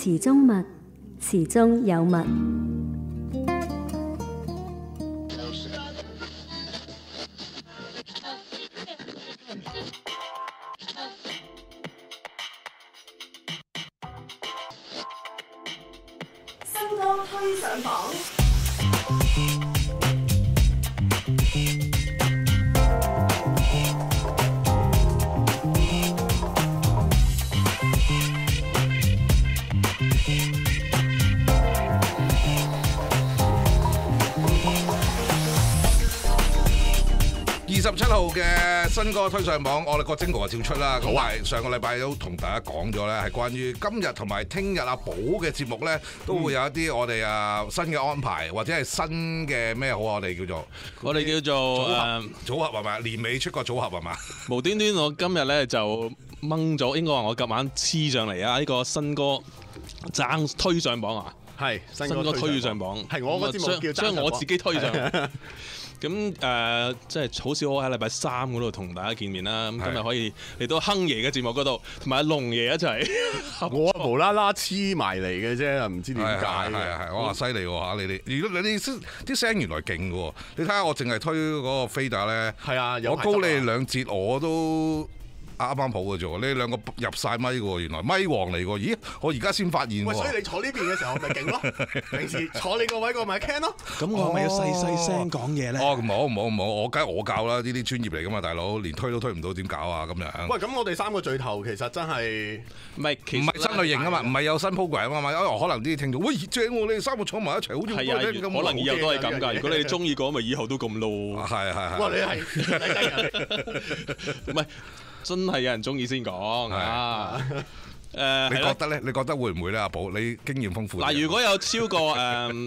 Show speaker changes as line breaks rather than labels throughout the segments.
池中物，池中有物。
新歌推上榜。
27號嘅新歌推上榜，我哋個精華照出啦。咁係上個禮拜都同大家講咗咧，係關於今日同埋聽日阿寶嘅節目咧，都會有一啲我哋新嘅安排，或者係新嘅咩好啊？我哋叫做組合係咪？年尾出個組合係嘛？
無端端我今日咧就掹咗，應該話我今晚黐上嚟啊！呢個新歌爭推上榜啊！
係
新歌推上榜，
係我個節目叫
將我自己推上。咁即係好少我喺禮拜三嗰度同大家見面啦。咁今日可以嚟到亨爺嘅節目嗰度，同埋阿龍爺一齊。
我無啦啦黐埋嚟嘅啫，唔知點解。
係我話犀利喎嚇！你哋，如果你哋啲聲原來勁嘅喎，你睇下我淨係推嗰個飛達咧，
係啊，
我高你哋2節我都啱啱好嘅啫喎，你哋兩個入晒咪嘅喎，原來咪王嚟喎，咦？我而家先發現喎。
喂，所以你坐呢邊嘅時候咪勁咯，平時坐你個位個咪 can 咯。
咁我咪要細聲講嘢咧。
哦，唔好，我梗係我教啦，呢啲專業嚟噶嘛，大佬連推都推唔到，點搞啊咁樣？
喂，咁我哋3個最頭其實真係
唔係
新類型啊嘛，唔係有新 program 啊嘛，可能啲聽眾喂正喎，你哋3個坐埋一齊好似
係啊，可能以後都係咁㗎。如果你哋中意講，咪以後都咁咯。
係。
哇，你係
唔係？真係有人中意先講啊！
你覺得咧？你覺得會唔會咧？阿寶，你經驗豐富。
嗱，如果有超過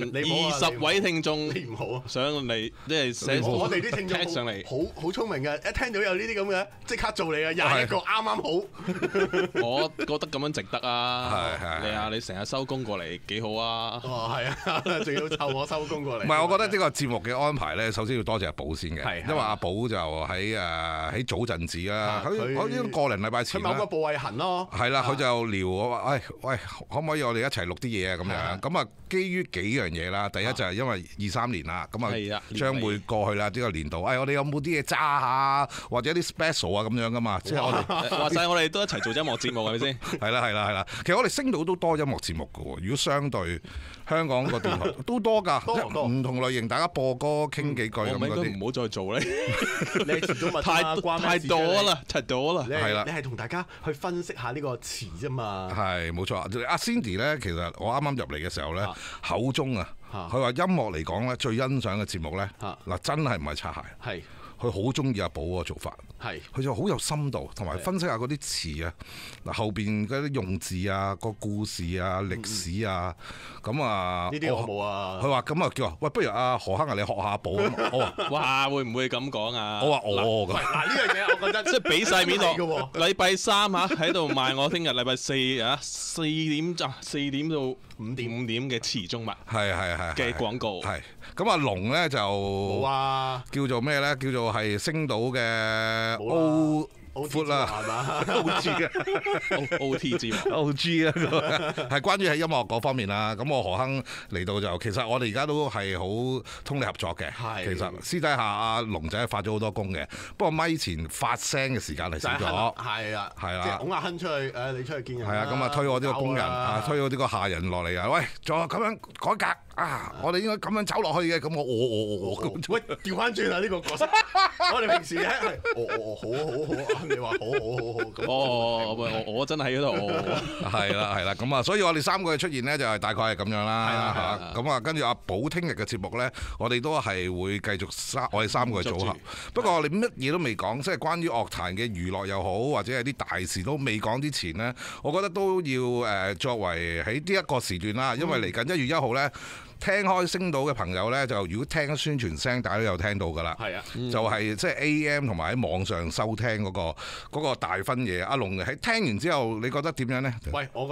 20位聽眾，
你唔好啊！
上嚟即係寫
我哋啲聽眾
上嚟，
好聰明嘅，一聽到有呢啲咁嘅，即刻做你啊！21個啱啱好。
我覺得咁樣值得啊！
係
你成日收工過嚟幾好啊！
哦，係啊，仲要湊我收工過嚟。
唔係，我覺得呢個節目嘅安排咧，首先要多謝阿寶先嘅，因為阿寶就喺早陣子啦，佢呢個零禮拜前
某個部位痕咯。
係啦，佢就撩我話：喂，可唔可以我哋一齊錄啲嘢啊？咁樣咁啊，基於幾樣嘢啦。第一就係因為23年啦，咁啊將會過去啦呢個年度。我哋有冇啲嘢揸下，或者啲 special 啊咁樣噶嘛？即係我哋
話曬，我哋都一齊做音樂節目係咪先？
係啦。其實我哋星島都多音樂節目㗎喎。如果相對香港個電台都多㗎，即係唔同類型，大家播歌傾幾句咁嗰啲。
唔好再做咧，
你係遲早
太多啦，
係啦。
你係同大家去分析下呢個詞啫嘛。
係冇錯，阿 Cindy 咧，其實我啱啱入嚟嘅時候咧，口中佢話音樂嚟講咧，最欣賞嘅節目咧，嗱真係唔係擦鞋，
係
佢好中意阿寶個做法，
係
佢就好有深度，同埋分析下嗰啲詞啊，嗱後邊嗰啲用字啊、個故事啊、歷史啊，咁啊
呢啲我冇啊。
佢話咁啊，叫話喂，不如阿何坑你學下阿寶啊，我話
哇，會唔會咁講啊？
我話咁，
嗱呢樣嘢我覺得
即係俾晒面落。禮拜三喺度賣我聽日禮拜四4點到5點嘅池中物
係
嘅廣告。
係咁阿龍咧就
冇啊，
叫做咩咧？叫做係星島嘅闊啦，係嘛？O.G. 啊
O.T. 節目
O.G. 啊，係關於喺音樂嗰方面啦。咁我何坑嚟到就，其實我哋而家都係好通力合作嘅。其實私底下阿龍仔發咗好多工嘅，不過咪前發聲嘅時間係少咗。係啦，即係拱阿亨出去，你出去見人。係啊，咁啊推我呢個工人推我呢個下人落嚟啊！喂，仲有咁樣改革啊！我哋應該咁樣走落去嘅。咁我
喂，調翻轉啦呢個角色。我哋平時咧係好。你話好咁
我真係喺度
係啦，咁啊，所以我哋3個嘅出現咧就係大概係咁樣啦，咁啊，跟住阿寶聽日嘅節目咧，我哋都係會繼續我哋3個嘅組合。不過我哋乜嘢都未講，即係關於樂壇嘅娛樂又好，或者係啲大事都未講之前呢，我覺得都要作為喺呢一個時段啦，因為嚟緊1月1號咧。聽開星島嘅朋友咧，就如果聽宣傳聲，大家都有聽到㗎啦。係啊，就係即係 AM 同埋喺網上收聽嗰個大分野。阿龍喺聽完之後，你覺得點樣呢？
喂，我覺得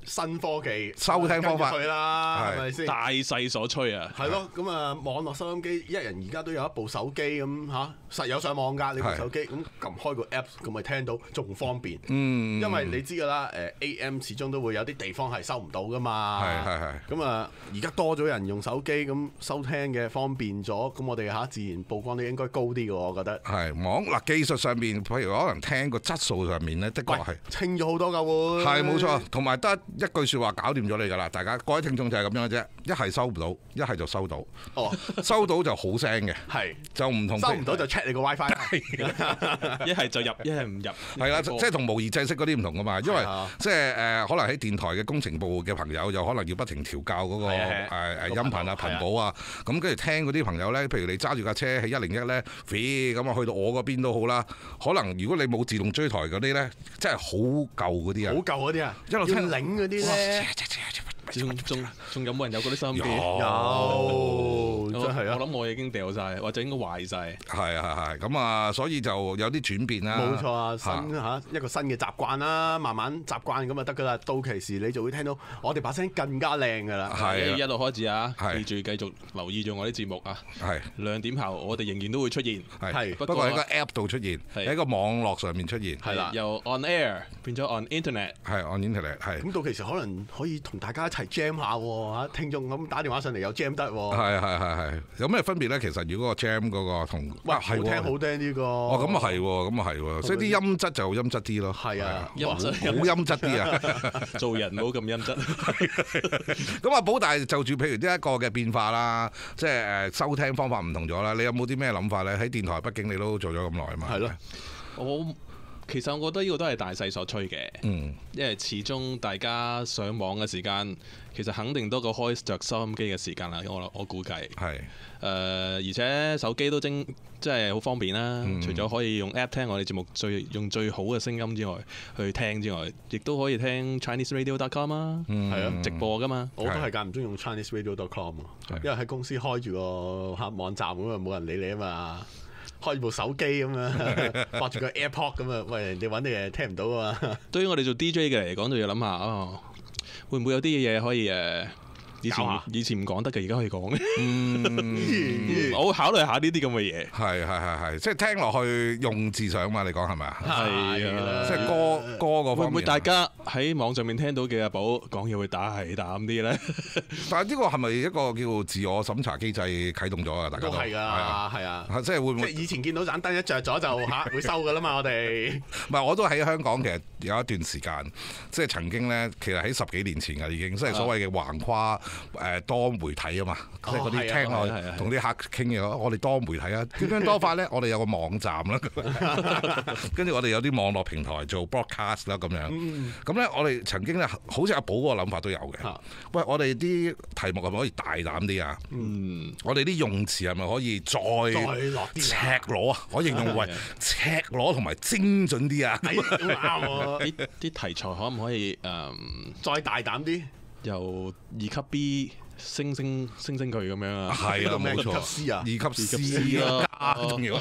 新科技
收聽方法
跟住去啦，係咪先？
大勢所趨啊！
係咯，咁啊網絡收音機，一人而家都有一部手機咁嚇，實有上網㗎。你部手機咁撳開個 Apps，咁咪聽到仲方便。因為你知㗎啦，AM 始終都會有啲地方係收唔到㗎嘛。係。咁啊，而家多咗人用手機，咁收聽嘅方便咗，咁我哋自然曝光率應該高啲嘅，我覺得。係
網嗱技術上面，譬如可能聽個質素上面咧，的確係
清咗好多㗎會。係
冇錯，同埋得一句説話搞掂咗你㗎啦，大家各位聽眾就係咁樣嘅啫，一係收唔到，一係就收到。收到就好聲嘅，就唔同。
收唔到就 check 你個 WiFi，
一係就入，一係唔入。
係啦，即係同模擬制式嗰啲唔同㗎嘛，因為即係可能喺電台嘅工程部嘅朋友，就可能要不停調校嗰個音頻啊、頻譜啊，咁跟住聽嗰啲朋友咧，譬如你揸住架車喺101咧，咁啊去到我嗰邊都好啦，可能如果你冇自動追台嗰啲咧，真係好舊嗰啲啊，
好舊嗰啲啊，
一路聽
擰嗰啲咧。
仲有冇人有嗰啲收音機？
有，真係啊！
我諗我已經掉晒，或者應該壞晒。
係咁啊，所以就有啲轉變啦。
冇錯啊，一個新嘅習慣啦，慢慢習慣咁就得㗎啦。到期時你就會聽到我哋把聲更加靚㗎啦。
係一路開始啊，記住繼續留意住我啲節目啊。係2點後，我哋仍然都會出現。
係不過喺個 App 度出現，喺個網絡上面出現。
係啦，由 on air 變咗 on internet。
係 on internet 係。
咁到期時可能可以同大家一齊 jam 下喎，聽眾咁打電話上嚟有 jam 得喎。係，有咩分別咧？其實如果個 jam 嗰個同， 好聽好聽呢個。
咁啊係喎，所以啲音質就音質啲咯。
係啊，
好音質啲啊！
做人唔好咁音質。
咁啊，寶大就住譬如呢一個嘅變化啦，即係收聽方法唔同咗啦。你有冇啲咩諗法咧？喺電台，畢竟你都做咗咁耐啊嘛。
係咯，
其實我覺得呢個都係大勢所趨嘅，因為始終大家上網嘅時間其實肯定多過開着收音機嘅時間啦。我估計係而且手機都即係好方便啦。除咗可以用 app 聽我哋節目用最好嘅聲音之外，去聽之外，亦都可以聽 ChineseRadio.com 啊，係啊，直播㗎嘛。
我都係間唔中用 ChineseRadio.com 因為喺公司開住個網站咁啊，冇人理你啊嘛。開部手機咁樣，發住個 AirPod 咁啊，喂，人哋揾你誒聽唔到啊嘛。對
於我哋做 DJ 嘅嚟講，就要諗下會唔會有啲嘢可以以前唔講得嘅，而家可以講。我會考慮下呢啲咁嘅嘢。
係，即係聽落去用字上嘛？你講係咪啊？
係啊，
即係歌嗰方面。
會唔會大家喺網上面聽到嘅阿寶講嘢會大膽啲咧？
但係呢個係咪一個叫自我審查機制啟動咗啊？大家都
係啊，係啊，
即係會唔會？
即係以前見到盞燈一着咗就會收㗎啦嘛，我哋。
唔係，我都喺香港其實有一段時間，即係曾經咧，其實喺10幾年前㗎已經，即係所謂嘅橫跨。多媒體啊嘛，即係嗰啲聽我同啲客傾嘅，我哋多媒體啊，點樣多法咧？我哋有個網站啦，跟住我哋有啲網絡平台做 broadcast 啦咁樣。咁咧，我哋曾經咧，好似阿寶嗰個諗法都有嘅。喂，我哋啲題目係咪可以大膽啲啊？我哋啲用詞係咪可以再落啲赤裸啊？我形容為赤裸同埋精準啲啊！
啱喎，
啲題材可唔可以
再大膽啲？
由2級 B 升佢咁樣啊？
係啊，冇錯。2級 C 咯，仲要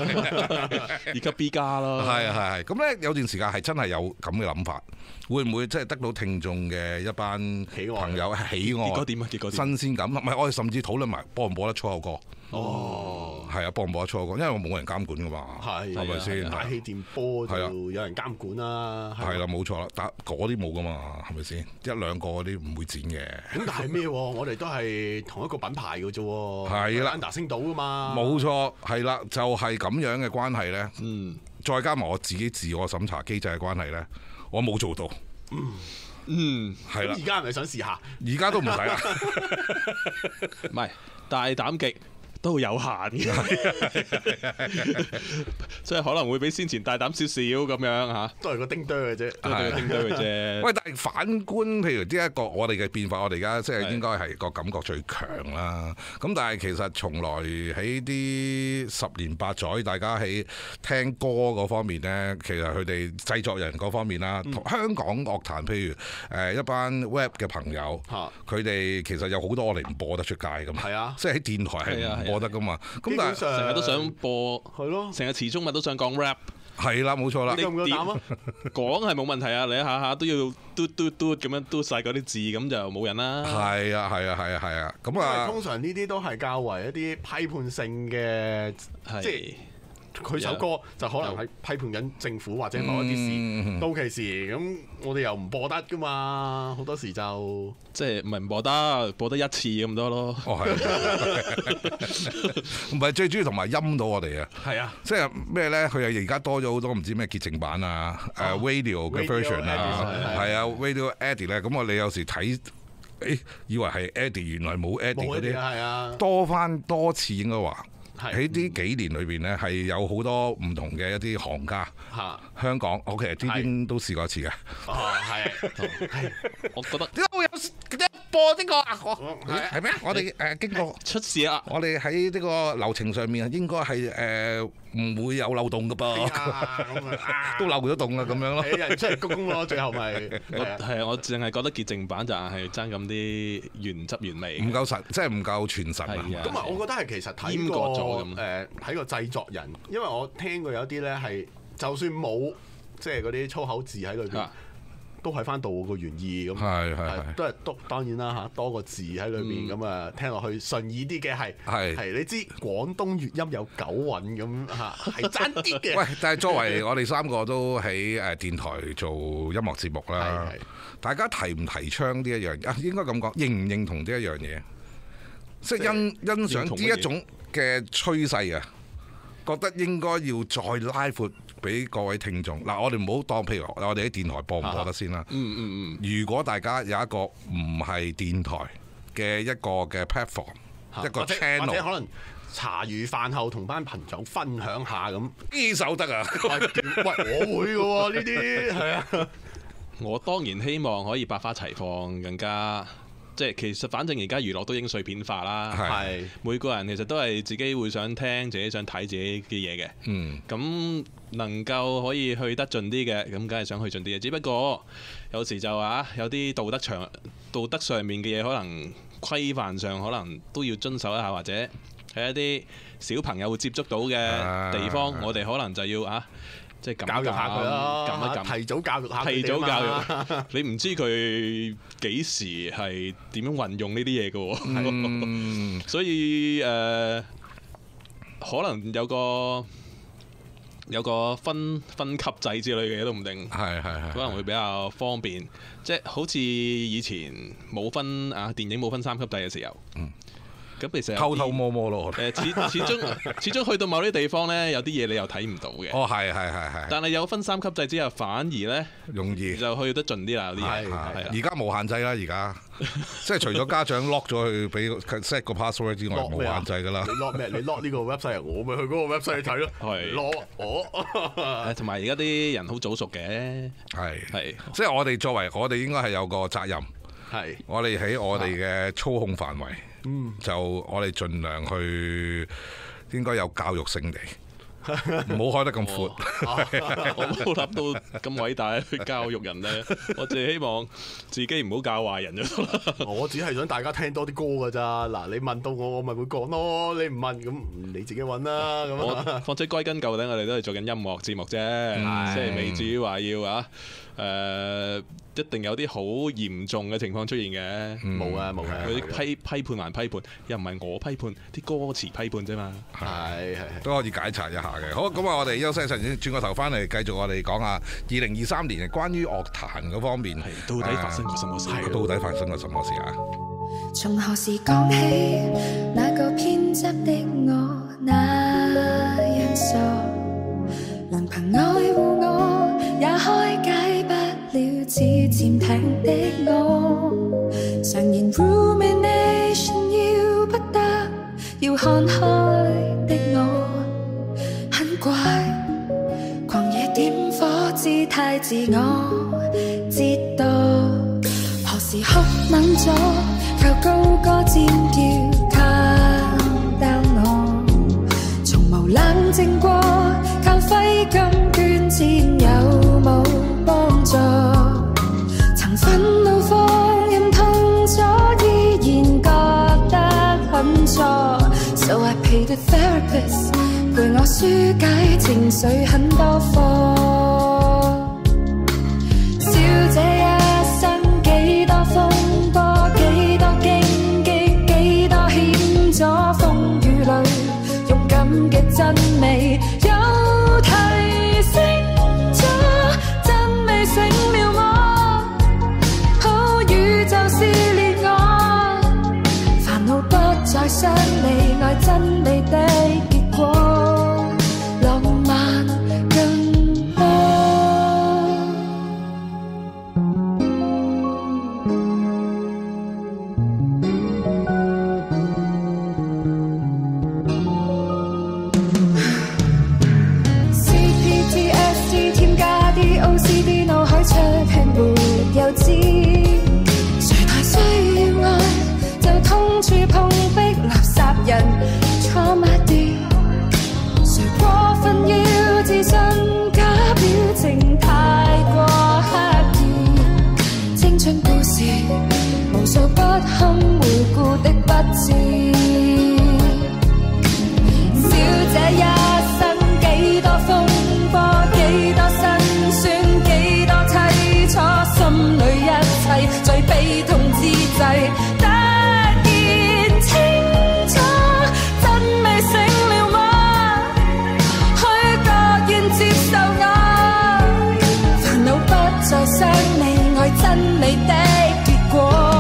2級 B 加咯。
係。咁咧有段時間係真係有咁嘅諗法，會唔會即係得到聽眾嘅一班朋友喜愛？
結果點啊？
新鮮感，唔係我哋甚至討論埋播唔播得粗口歌。係啊，播唔播得粗口歌？因為我冇人監管噶嘛，係咪先？
大氣電波就有人監管啦。係啦，
冇錯啦，但嗰啲冇噶嘛，係咪先？1兩個嗰啲唔會剪嘅。
咁但係咩？我哋都係同一個品牌嘅啫。
係啦
，Under 星島噶嘛。冇
錯，係啦，就係咁樣嘅關係咧。再加埋我自己自我審查機制嘅關係咧，我冇做到。係啦。而家係咪想試下？而家都唔使啦。
唔係大膽極。都有限嘅，所以可能會比先前大膽少少咁樣嚇，
都係個叮噹嘅啫，
都係個叮噹嘅啫。
喂，但係反觀譬如呢一個我哋嘅變化，我哋而家即係應該係個感覺最強啦。咁但係其實從來喺啲10年8載，大家喺聽歌嗰方面呢，其實佢哋製作人嗰方面啦，同香港樂壇譬如一班 rap 嘅朋友，佢哋其實有好多我哋唔播得出街㗎嘛。係啊，即係喺電台係播得噶嘛？咁但係
成日都想播，係咯，成日始終咪都想講 rap。
係啦，冇錯啦。
你夠唔夠膽啊？
講係冇問題啊，你下下都要嘟咁樣嘟晒嗰啲字，咁就冇人啦。
係啊，咁啊，
通常呢啲都係較為一啲批判性嘅，即係佢首歌就可能係批判緊政府或者某一啲事，到期時咁我哋又唔播得噶嘛，好多時就
即係唔係唔播得，播得一次咁多咯。
哦，係，唔係最主要同埋陰到我哋啊。
係啊，
即係咩咧？佢又而家多咗好多唔知咩潔淨版啊，radio 嘅 version 啊，係啊 radio edit 咧。咁我哋有時睇，以為係 edit，原來冇 edit 嗰啲，
係啊，
多翻多次應該話。喺呢幾年裏邊咧，係有好多唔同嘅一啲行家，香港我其實呢邊都試過一次嘅。
哦，係，
我覺得
點解會有播呢個啊？係咩？我哋經過
出事啦！
我哋喺呢個流程上面應該係唔會有漏洞嘅噃，都漏咗洞啊咁樣咯。
人出嚟公咯，最後咪
係啊！我淨係覺得潔淨版就係爭咁啲原汁原味，
唔夠實，即係唔夠傳神啊！
咁啊，我覺得係其實睇睇個製作人，因為我聽過有啲咧係，就算冇即係嗰啲粗口字喺裏邊，都係翻到個原意咁。係都係當然啦嚇，多個字喺裏邊咁啊，聽落去順耳啲嘅係你知廣東粵音有九韻咁嚇，係爭啲嘅。
喂，但係作為我哋三個都喺電台做音樂節目啦，大家提唔提倡呢一樣啊？應該咁講，認唔認同呢一樣嘢？即係欣賞呢一種嘅趨勢啊，覺得應該要再拉闊俾各位聽眾。嗱，我哋唔好當譬如我哋喺電台播唔播得先啦。如果大家有一個唔係電台嘅一個嘅 platform，一個 channel，
或者可能茶餘飯後同班朋友分享下咁，
呢首得啊！
喂，我會嘅喎呢啲，係啊。
我當然希望可以百花齊放，更加。即係其實反正而家娛樂都已經碎片化啦，係每個人其實都係自己會想聽、自己想睇自己嘅嘢嘅。咁能夠可以去得盡啲嘅，咁梗係想去盡啲嘅。只不過有時就有啲道德上面嘅嘢，可能規範上可能都要遵守一下，或者喺一啲小朋友會接觸到嘅地方，我哋可能就要即係
教育下佢咯，
撳一撳，
提早教育下佢。
提早教育，你唔知佢幾時係點樣運用呢啲嘢嘅喎，所以可能有個分級制之類嘅嘢都唔定，可能會比較方便。即係好似以前冇分電影冇分3級制嘅時候。咁其實
偷偷摸摸咯，
始終去到某啲地方咧，有啲嘢你又睇唔到嘅。
哦，係。
但係有分3級制之後，反而咧
容易
就去得盡啲啦。有啲嘢
係而家冇限制啦，而家即係除咗家長 lock 咗去俾 set 個 password 之外，冇限制㗎啦。
你 lock 咩？你 lock 呢個 website， 我咪去嗰個 website 睇咯。係 lock 我。
同埋而家啲人好早熟嘅。係。
即係我哋應該係有個責任。
係。
我哋喺我哋嘅操控範圍。就我哋盡量去，應該有教育性地，唔好開得咁闊。
我冇諗到咁偉大去教育人咧，我淨係希望自己唔好教壞人就得啦。
我只係想大家聽多啲歌㗎咋。嗱，你問到我咪會講咯。你唔問咁你自己揾啦。咁
況且歸根究底，我哋都係做緊音樂節目啫，即係未至於話要一定有啲好嚴重嘅情況出現嘅。
冇啊。
佢批判還批判，又唔係我批判，啲歌詞批判啫嘛。
係
都可以解拆一下嘅。好，咁我哋休息一陣先，轉個頭翻嚟繼續我哋講下2023年關於樂壇嗰方面，
到底發生過什麼事？
到底發生過什麼事啊？
從何時講起那個偏執的我，那樣傻，能憑愛護我，也開解不了似潛艇的我。常言 rumination 要不得，要看開的我，很怪，狂野點火姿態自我折墮，何時哭猛咗？靠高歌尖叫靠到我，從無冷靜過，靠揮金捐錢有冇幫助？曾憤怒放任痛楚，依然覺得很錯。So I paid a therapist 陪我紓解情緒很多課。小姐一生幾多風波，幾多荊棘，幾多險阻，風雨裏勇敢嘅真美有提醒咗，真未醒了我，好宇宙試煉我，煩惱不再相離，愛真美的結果，浪漫更多。CPTSD 添加啲 OCD 腦海出血沒有知，誰太需要愛就痛處碰壁，垃圾人錯抹啲，誰過分要自信，假表情太過刻意，青春故事無數不堪回顧的不智，小姐一生幾多風波，幾多辛酸，幾多凄楚，心裏一切最悲痛之際，突然清楚，真未醒了嗎？虛覺願接受我，煩惱不再相離，愛真美的結果。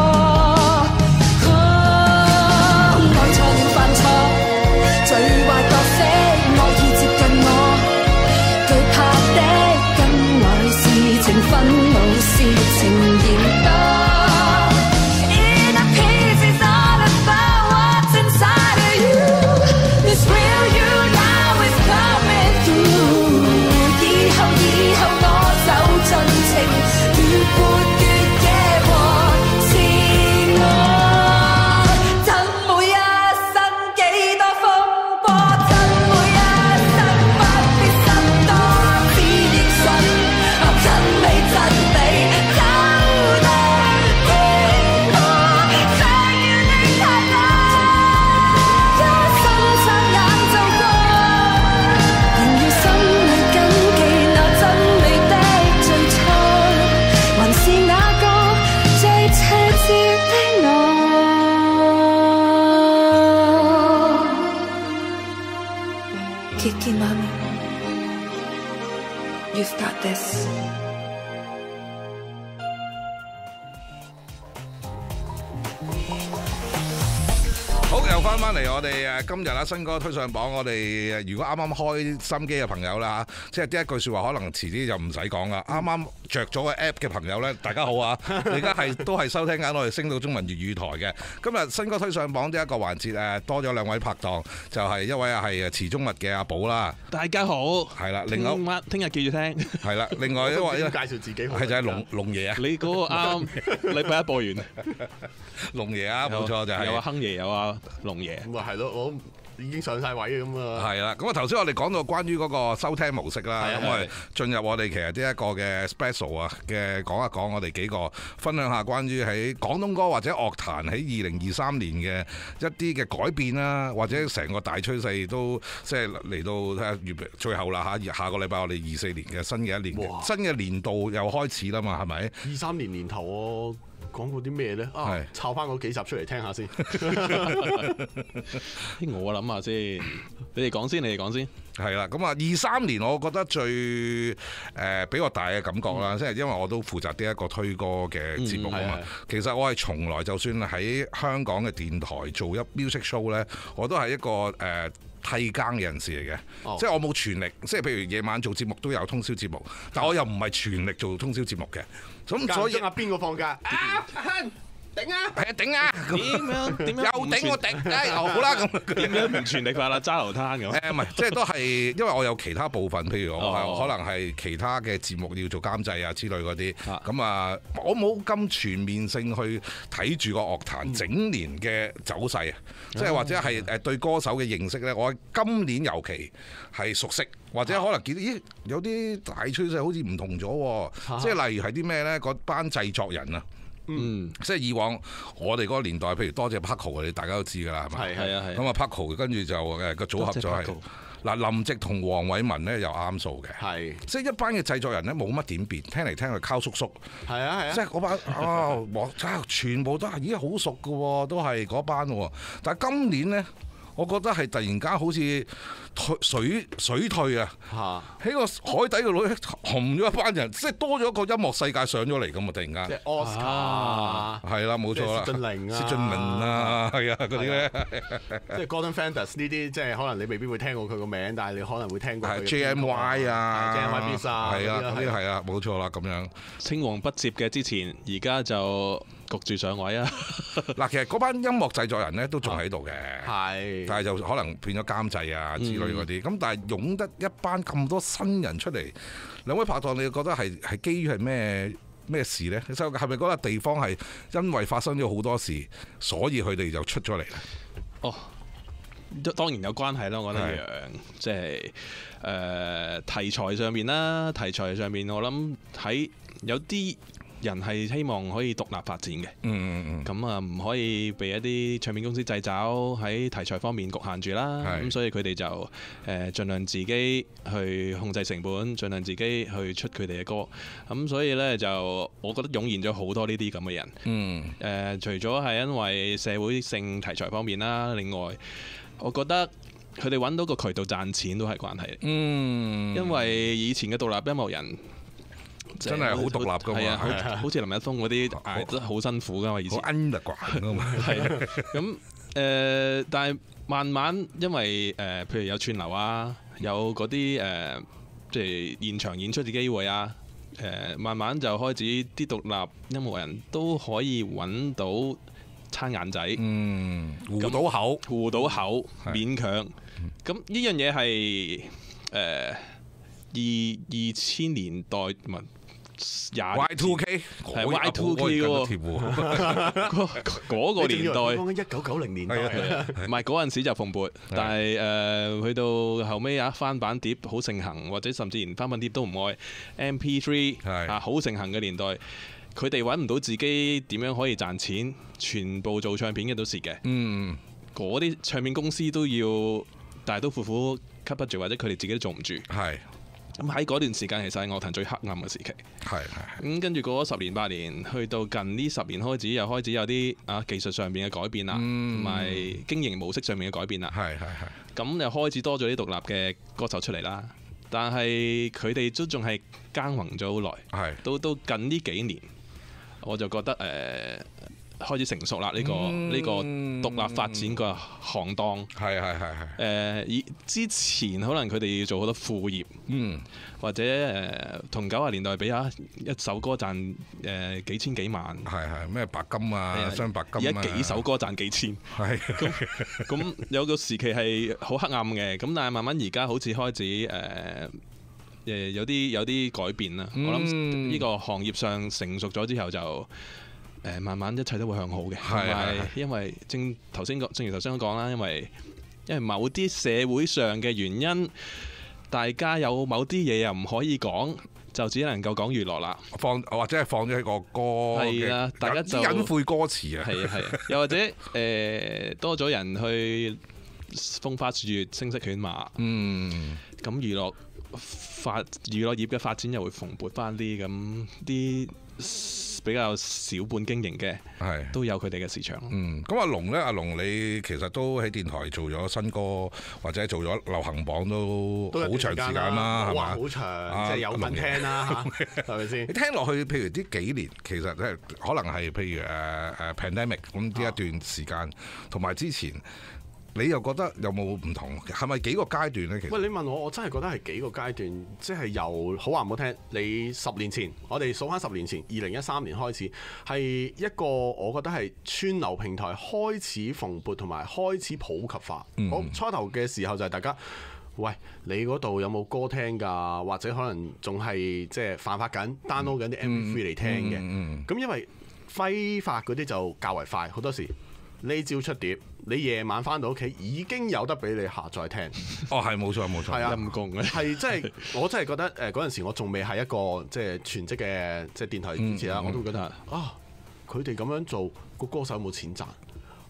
愛錯了犯錯，最壞角色惡意接近我，懼怕的跟來是情憤怒是情言多。In a piece is all about what's inside of you. This real you now is coming through. 以後我走盡情，越活越野和自我。怎每一生幾多風波，怎每一生不必心多，只認信真美真理，走得經過，想要的太多，一生擦眼就過，仍要心裏緊記那真美的最初，還是那個最赤子的我。Kiki Mami, you've got this.
好，又翻嚟我哋今日啦新歌推上榜，我哋如果啱啱開心機嘅朋友啦，即係呢一句説話可能遲啲就唔使講啦。啱啱着咗個 app 嘅朋友呢，大家好啊！你而家都係收聽緊我哋星島中文粵語台嘅。今日新歌推上榜呢一個環節多咗兩位拍檔，就係一位係詞中物嘅阿寶啦。
大家好，
係啦，另外
聽日記住聽。
係啦，另外一位咧
介紹自己，
係就係龍爺啊！
你嗰個啱禮拜一播完，
龍爺啊，冇錯就係
有阿亨爺，有阿龍爺。
咁啊係咯，我已經上晒位嘅咁啊。
係啦，咁啊頭先我哋講到關於嗰個收聽模式啦，咁我哋進入我哋其實呢一個嘅 special 啊嘅講一講我哋幾個分享下關於喺廣東歌或者樂壇喺2023年嘅一啲嘅改變啦，或者成個大趨勢都即係嚟到睇下月最後啦嚇，下個禮拜我哋24年嘅新嘅一年，新嘅年度又開始啦嘛，係咪
？23年年頭我講過啲咩咧？啊，抄翻嗰幾集出嚟聽下先。
我諗下先，你哋講先，係
啦，咁啊23年我覺得最俾我大嘅感覺啦，即係因為我都負責呢一個推歌嘅節目啊嘛。其實我係從來就算喺香港嘅電台做一 music show 咧，我都係一個替更嘅人士嚟嘅，即係我冇全力，即係譬如夜晚做節目都有通宵節目，但我又唔係全力做通宵節目嘅，咁所以
阿邊個放假？頂啊！
係啊，頂啊！
點樣
又頂我頂，好啦咁。
點樣唔全力法啦？揸流灘咁。
唔係，即係都係因為我有其他部分，譬如我可能係其他嘅節目要做監製啊之類嗰啲。咁啊，我冇咁全面性去睇住個樂壇整年嘅走勢啊，即係或者係對歌手嘅認識咧，我今年尤其係熟悉。或者可能見到咦有啲大趨勢好似唔同咗，即係例如係啲咩咧？嗰班製作人啊，即係以往我哋嗰個年代，譬如多謝 Paco， 你大家都知㗎啦，係咪？
係啊。
咁啊 Paco 跟住就個組合就係嗱，林夕同黃偉文咧又啱數嘅，
係
即係一班嘅製作人咧冇乜點變，聽嚟聽去靠叔叔，
係啊，
即係嗰班全部都係已經好熟嘅喎，都係嗰班喎。但係今年咧，我覺得係突然間好似水退啊！喺個海底嘅度紅咗一班人，即係多咗一個音樂世界上咗嚟咁啊！突然間，
即係 Oscar
係啦，冇錯啦，
薛俊
薛俊明啊，係啊，嗰啲咧，
即係 Gordon Fanders 呢啲，即係可能你未必會聽過佢個名，但係你可能會聽過佢
JMY 啊
，JMY Beats 啊，
係啊，嗰啲係啊，冇錯啦，咁樣
青黃不接嘅之前，而家就焗住上位啊！
嗱，其實嗰班音樂製作人咧都仲喺度嘅，
係，
但係就可能變咗監製啊之類嗰啲。咁但係湧得一班咁多新人出嚟，兩位拍檔，你覺得係基於係咩事咧？係咪嗰個地方係因為發生咗好多事，所以佢哋就出咗嚟咧？
哦，當然有關係啦，我覺得一樣，即係題材上面啦，題材上面我諗喺有啲人係希望可以獨立發展嘅，咁啊唔可以被一啲唱片公司掣肘喺題材方面局限住啦。咁所以佢哋就盡量自己去控制成本，盡量自己去出佢哋嘅歌。咁所以呢，就我覺得湧現咗好多呢啲咁嘅人。除咗係因為社會性題材方面啦，另外我覺得佢哋揾到個渠道賺錢都係關係。因為以前嘅獨立音樂人，
真係好獨立㗎嘛，
好似林一峰嗰啲捱得好辛苦㗎嘛，以前。好 underground 㗎嘛。係咁但係慢慢因為譬如有串流啊，有嗰啲即係現場演出嘅機會啊，慢慢就開始啲獨立音樂人都可以揾到餐眼仔，糊到口，勉強。咁呢樣嘢係2000年代唔係。
Y2K
係 Y2K 嗰個年代，
講緊1990年代，
唔係嗰陣時就蓬勃，但係去到後尾有一翻版碟好盛行，或者甚至連翻版碟都唔愛 MP3 好盛行嘅年代，佢哋揾唔到自己點樣可以賺錢，全部做唱片嘅都蝕嘅。嗰啲唱片公司都要大刀闊斧吸不住，或者佢哋自己都做唔住。咁喺嗰段時間，其實係樂壇最黑暗嘅時期。咁跟住過咗10年8年，去到近呢10年開始，又開始有啲技術上面嘅改變啦，同埋經營模式上面嘅改變啦。咁又開始多咗啲獨立嘅歌手出嚟啦。但係佢哋都仲係耕耘咗好耐。到近呢幾年，我就覺得開始成熟啦，呢個獨立發展個行當。以之前可能佢哋要做好多副業，或者同90年代比下，一首歌賺幾千幾萬。
咩白金啊，雙白金啊。
而家幾首歌賺幾千。咁有個時期係好黑暗嘅，咁但係慢慢而家好似開始有啲改變啦。我諗呢個行業上成熟咗之後就。慢慢一切都會向好嘅，同埋因為正如頭先講啦，因為某啲社會上嘅原因，大家有某啲嘢又唔可以講，就只能夠講娛樂啦。
或者係放咗喺個歌嘅，
大家就
隱晦歌詞啊。
又或者多咗人去風花雪月、聲色犬馬。咁娛樂業嘅發展又會蓬勃翻啲，咁啲比較小本經營嘅，都有佢哋嘅市場。
咁阿龍呢？阿龍你其實都喺電台做咗新歌，或者做咗流行榜都好長時間啦，係嘛？
好長，即係有份聽啦，係咪先？
你聽落去，譬如呢幾年，其實咧可能係譬如pandemic 咁呢一段時間，同埋之前。你又覺得有冇唔同？係咪幾個階段呢？其實
喂，你問我真係覺得係幾個階段，即係由好話唔好聽，你10年前，我哋數翻10年前，2013年開始，係一個我覺得係串流平台開始蓬勃同埋開始普及化。我初頭嘅時候就係大家，喂，你嗰度有冇歌聽㗎？或者可能仲係即係犯法緊 download 緊啲 MP3 嚟聽嘅。咁因為揮發嗰啲就較為快，好多時呢朝出碟。你夜晚翻到屋企已經有得俾你下載聽。
係冇錯冇錯。
陰公嘅。
係即係我真係覺得嗰陣時我仲未係一個即係全職嘅即係電台主持啦，我都會覺得佢哋咁樣做個歌手有冇錢賺？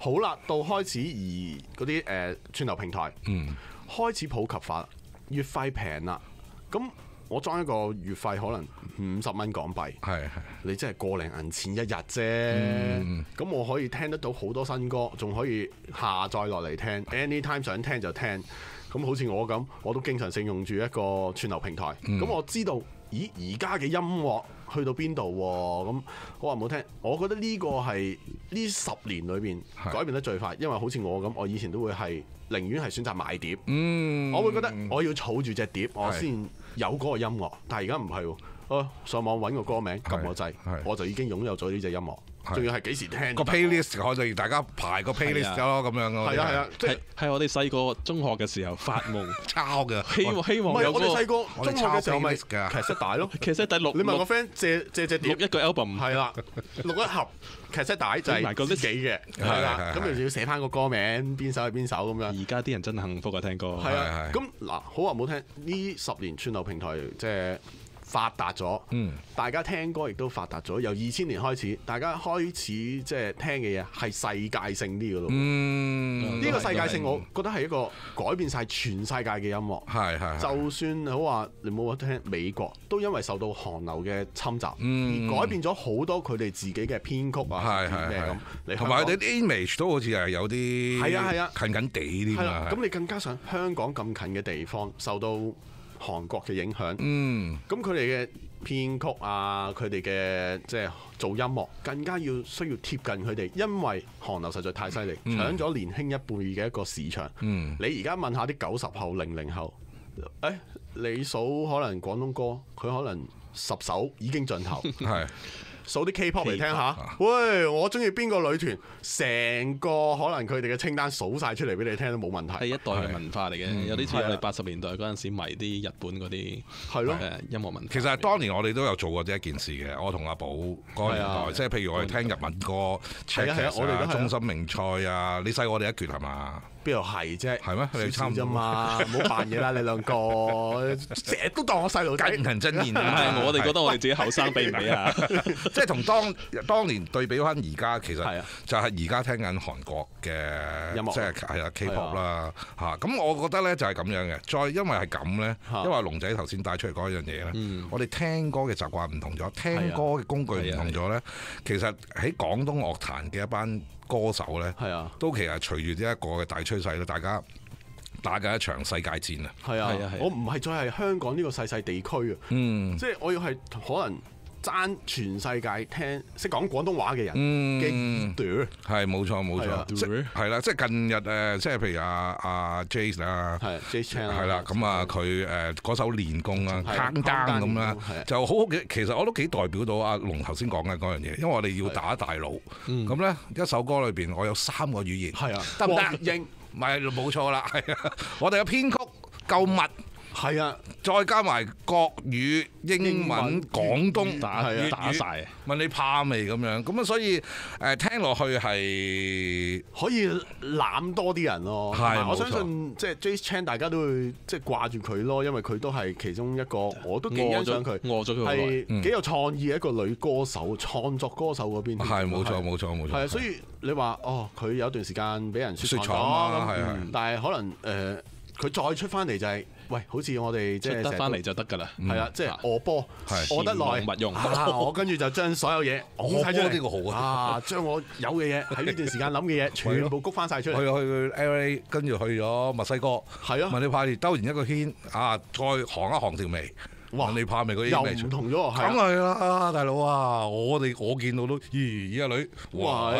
好啦，到開始而嗰啲串流平台開始普及化，月費平啦，咁我裝一個月費可能50蚊港幣，你真係個零銀錢一日啫。咁我可以聽得到好多新歌，仲可以下載落嚟聽 ，anytime 想聽就聽。咁好似我咁，我都經常性用住一個串流平台。咁我知道，咦而家嘅音樂去到邊度喎？咁好話唔好聽，我覺得呢個係呢10年裏邊改變得最快，因為好似我咁，我以前都會係寧願係選擇買碟。我會覺得我要儲住隻碟，我先有嗰個音樂。但係而家唔係喎，上網揾個歌名，撳個掣，我就已經擁有咗呢隻音樂。仲要係幾時聽
個 playlist， 我就大家排個 playlist 咯，咁樣咯。
係啊，即
係我哋細個中學嘅時候發夢
抄嘅，
希望有
我哋細個中學嘅時候咪劇室帶咯，
劇室帶錄。
你問個 friend 借隻碟，
錄一個 album，
係啦，錄一盒劇室帶就係自己嘅，係啦。咁就要寫翻個歌名，邊首係邊首咁樣。
而家啲人真係幸福啊，聽歌。
係啊，咁嗱，好話唔好聽，呢10年串流平台即係發達咗，大家聽歌亦都發達咗。由2000年開始，大家開始即係聽嘅嘢係世界性啲嘅咯。呢個世界性，我覺得係一個改變晒全世界嘅音樂。係就算好話你冇話聽美國，都因為受到韓流嘅侵襲，而改變咗好多佢哋自己嘅編曲啊，咩咁。
同埋佢哋啲 image 都好似係有啲近近地啲。
係啦，咁你更加上香港咁近嘅地方受到韓國嘅影響，咁佢哋嘅編曲啊，佢哋嘅即係做音樂更加需要貼近佢哋，因為韓流實在太犀利，搶咗年輕一輩嘅一個市場。你而家問下啲90後、00後，你數可能廣東歌，佢可能10首已經盡頭。數啲 K-pop 嚟聽下，喂，我中意邊個女團，成個可能佢哋嘅清單數晒出嚟俾你聽都冇問題。
係一代嘅文化嚟嘅，有啲似我哋80年代嗰陣時迷啲日本嗰啲音樂文化。
其實當年我哋都有做過呢一件事嘅，我同阿寶嗰個年代，即係譬如我哋聽日文歌，我哋中心名菜啊，你細我哋一橛係嘛？
邊度係啫？係
咩？你差唔多啫
嘛，唔好扮嘢啦！你兩個成日都當我細路仔，
真人真言。
我哋覺得我哋自己後生比唔比啊？
即係同當年對比翻而家，其實就係而家聽緊韓國嘅音樂，即係係啊 K-pop 啦嚇。咁我覺得咧就係咁樣嘅。再因為係咁咧，因為龍仔頭先帶出嚟嗰樣嘢咧，我哋聽歌嘅習慣唔同咗，聽歌嘅工具唔同咗咧，其實喺廣東樂壇嘅一班歌手咧，都其實隨住呢一個嘅大趨勢咧，大家打緊一場世界戰啊！
我唔係再係香港呢個細細地區啊，即係我要係可能爭全世界聽識講廣東話嘅人嘅耳朵。
係冇錯，係啦，即係近日即係譬如阿 Jace 啦
，Jace Chan
係啦，咁啊佢嗰首練功啊 Countdown 咁啦，就好嘅。其實我都幾代表到阿龍頭先講嘅嗰樣嘢，因為我哋要打大佬，咁咧一首歌裏邊我有3個語言，得唔得？英唔係冇錯啦，係啊，我哋嘅編曲夠密。係啊，再加埋國語、英文、廣東
打晒，
問你怕未咁樣？咁啊，所以聽落去係
可以攬多啲人咯。係，我相信即係 Jace Chan 大家都會即係掛住佢咯，因為佢都係其中一個，我都幾欣賞佢，係幾有創意嘅一個女歌手，創作歌手嗰邊。係冇錯。係啊，所以你話佢有段時間俾人雪藏咗，但係可能佢再出翻嚟就係。喂，好似我哋即係
得翻嚟就得㗎啦，
係啊，即係餓波，餓得耐，
勿用
我跟住就將所有嘢講曬出嚟，呢個好啊！將我有嘅嘢喺呢段時間諗嘅嘢，全部谷翻晒出嚟。
去 LA， 跟住去咗墨西哥，係啊，問你怕未？兜完一個圈啊，再行一行條眉。哇！你怕未？嗰啲
又唔同咗，
梗係啦，大佬啊！我見到都，而家女，哇！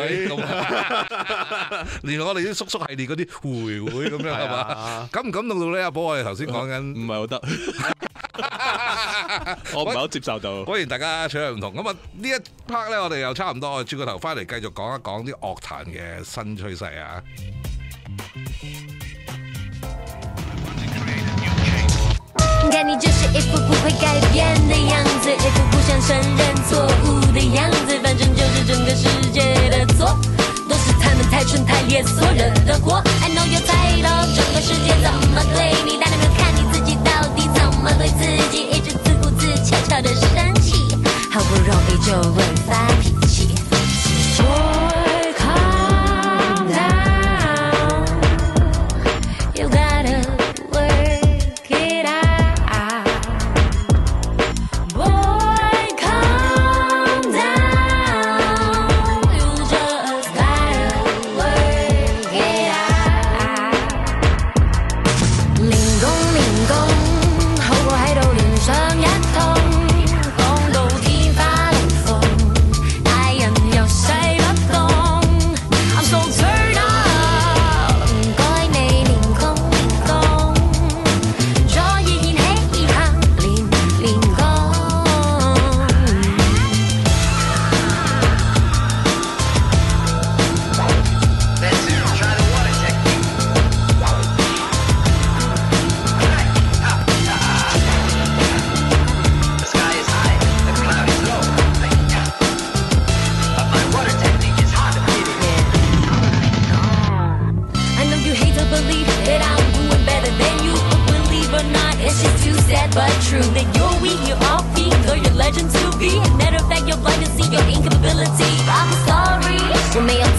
連我哋啲叔叔系列嗰啲會咁樣係嘛？感唔感動到呢？阿寶，我哋頭先講緊，
唔係好得，我唔係好接受到。
果然大家取向唔同。咁啊，呢一 part 咧，我哋又差唔多，我轉個頭翻嚟繼續講一講啲樂壇嘅新趨勢啊！
看你就是一副不会改变的样子，一副不想承认错误的样子，反正就是整个世界的错，都是他们太蠢太烈所惹的祸。I know you tired， 整个世界怎么对你，但你没有看你自己到底怎么对自己，一直自顾自悄悄的生气，好不容易就会发脾气。Boy calm down。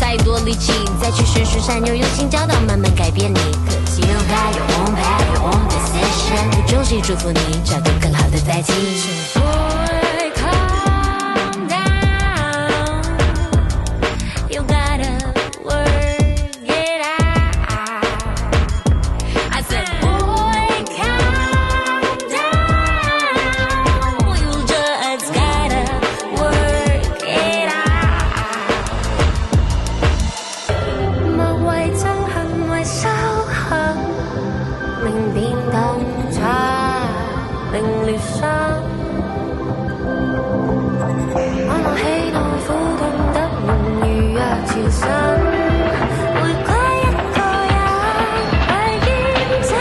再多力气，再去循循善诱，用心教导，慢慢改变你。可惜 no bad your own path your own decision， 我衷心祝福你找个更好的代替。Boy calm down you gotta work it out I said boy calm down you just gotta work it out 莫為憎恨為修行令變更差令療傷安樂喜怒苦痛得能如若潮生回歸一個人為見證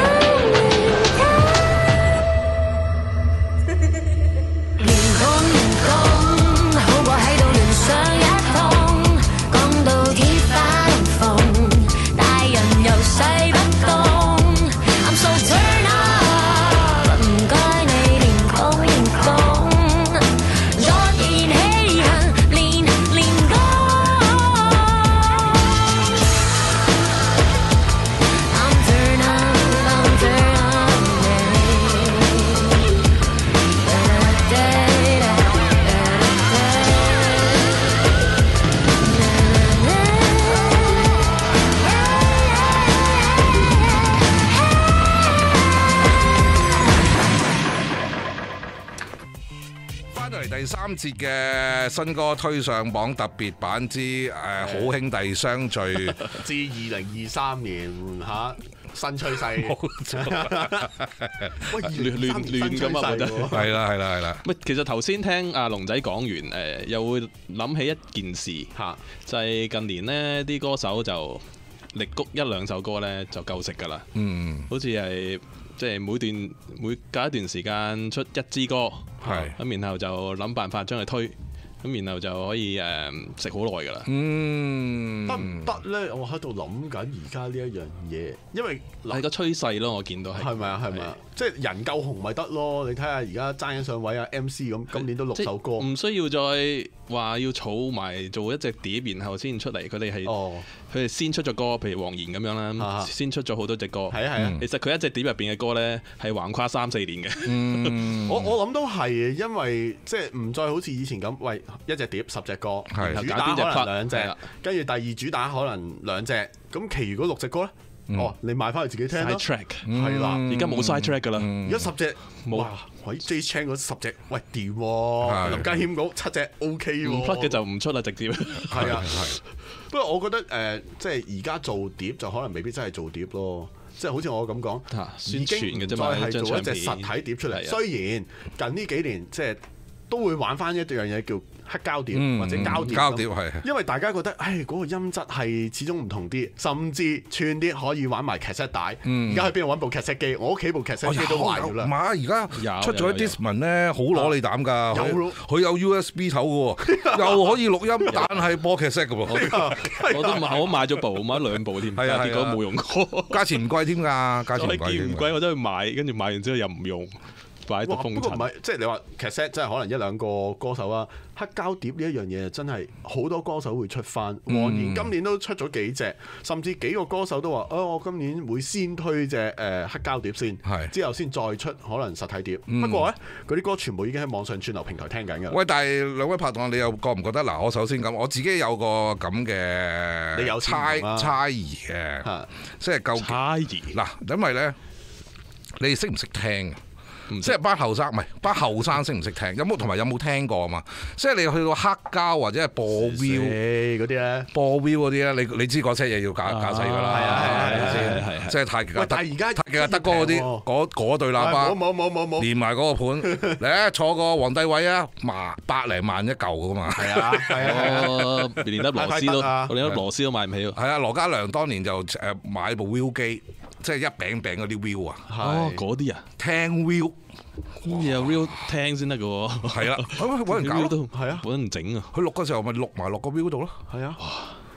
亂講好過喺度亂想一通講到鐵花龍鳳大人由細不懂 I'm so turn up 唔該你連講連講若然氣行練練功 I'm turn up
翻到嚟第三節嘅新歌推上榜特別版之好兄弟相聚
至2023年嚇新趨勢，喂
亂咁啊！
係啦。
唔係，其實頭先聽阿龍仔講完，又會諗起一件事嚇，就係近年呢啲歌手就力谷一兩首歌呢就夠食㗎啦。好似係即係每隔一段時間出一支歌，咁然後就諗辦法將佢推。咁然後就可以食好耐㗎啦。
得唔得咧？我喺度諗緊而家呢一樣嘢，因為
係個趨勢咯，我見到係。
係咪啊？係咪啊？即係人夠紅咪得咯？你睇下而家爭緊上位啊 MC 咁，今年都6首歌。唔
需要再話要儲埋做一隻碟，然後先出嚟。佢哋係佢哋先出咗歌，譬如黃妍咁樣啦，先出咗好多隻歌。係啊。其實佢一隻碟入邊嘅歌咧係橫跨3-4年嘅。
我諗都係，因為即係唔再好似以前咁，喂一隻碟10隻歌，主打可能2隻，跟住第二主打可能2隻，咁其餘嗰6隻歌咧，你買翻去自己聽咯。
Side track
係啦，
而家冇 side track 㗎啦，
而家10隻冇。喂 J Chang 嗰10隻，喂掂喎，林家謙嗰7隻 OK 喎，
唔 plug 嘅就唔出啦，直接。
係啊，不過我覺得即係而家做碟就可能未必真係做碟咯。即係好似我咁講，已經唔再係做一隻實體碟出嚟。雖然近呢幾年即係都會玩翻一樣嘢叫黑膠碟或者膠碟，因為大家覺得嗰個音質係始終唔同啲，甚至串啲可以玩埋 cassette 帶。而家去邊度揾部 cassette 機？我屋企部 cassette 機都壞咗啦。
而家出咗啲 Discman 咧，好攞你膽㗎。佢有 USB 頭嘅喎，又可以錄音，但係播 cassette 嘅喎。
我買咗部，買2部添，結果冇用過。
價錢唔貴添㗎，價錢唔貴，
我都去買，跟住買完之後又唔用。不過唔
係，即係你話 cassette 真係可能1-2個歌手啊，黑膠碟呢一樣嘢真係好多歌手會出翻。黃妍今年都出咗幾隻，甚至幾個歌手都話：我今年會先推隻黑膠碟先，之後先再出可能實體碟。不過咧，嗰啲歌全部已經喺網上串流平台聽緊㗎。
喂，但係兩位拍檔，你又覺唔覺得？嗱，我首先咁，我自己有個咁嘅
你有
猜疑嘅，即係究竟
猜疑
嗱，因為咧，你識唔識聽？即係班後生，唔係班後生識唔識聽？有冇同埋有冇聽過啊嘛？即係你去到黑膠或者係播 view
嗰啲咧，
播 view 嗰啲咧，你知嗰些嘢要架勢㗎啦，係咪先？即係太極阿德哥嗰啲嗰對喇叭，
冇
連埋嗰個盤，你坐個皇帝位啊，100零萬一嚿㗎嘛。係
啊，連粒螺絲都買唔起喎。
係啊，羅嘉良當年就買部 view 機。即係一餅餅嗰啲 view 啊！
嗰啲啊，
聽 view，
有 view 聽先得嘅喎。
係啦，揾人搞都
係啊，
揾人整啊！
佢錄嘅時候咪錄埋落個 view 度咯。
係啊，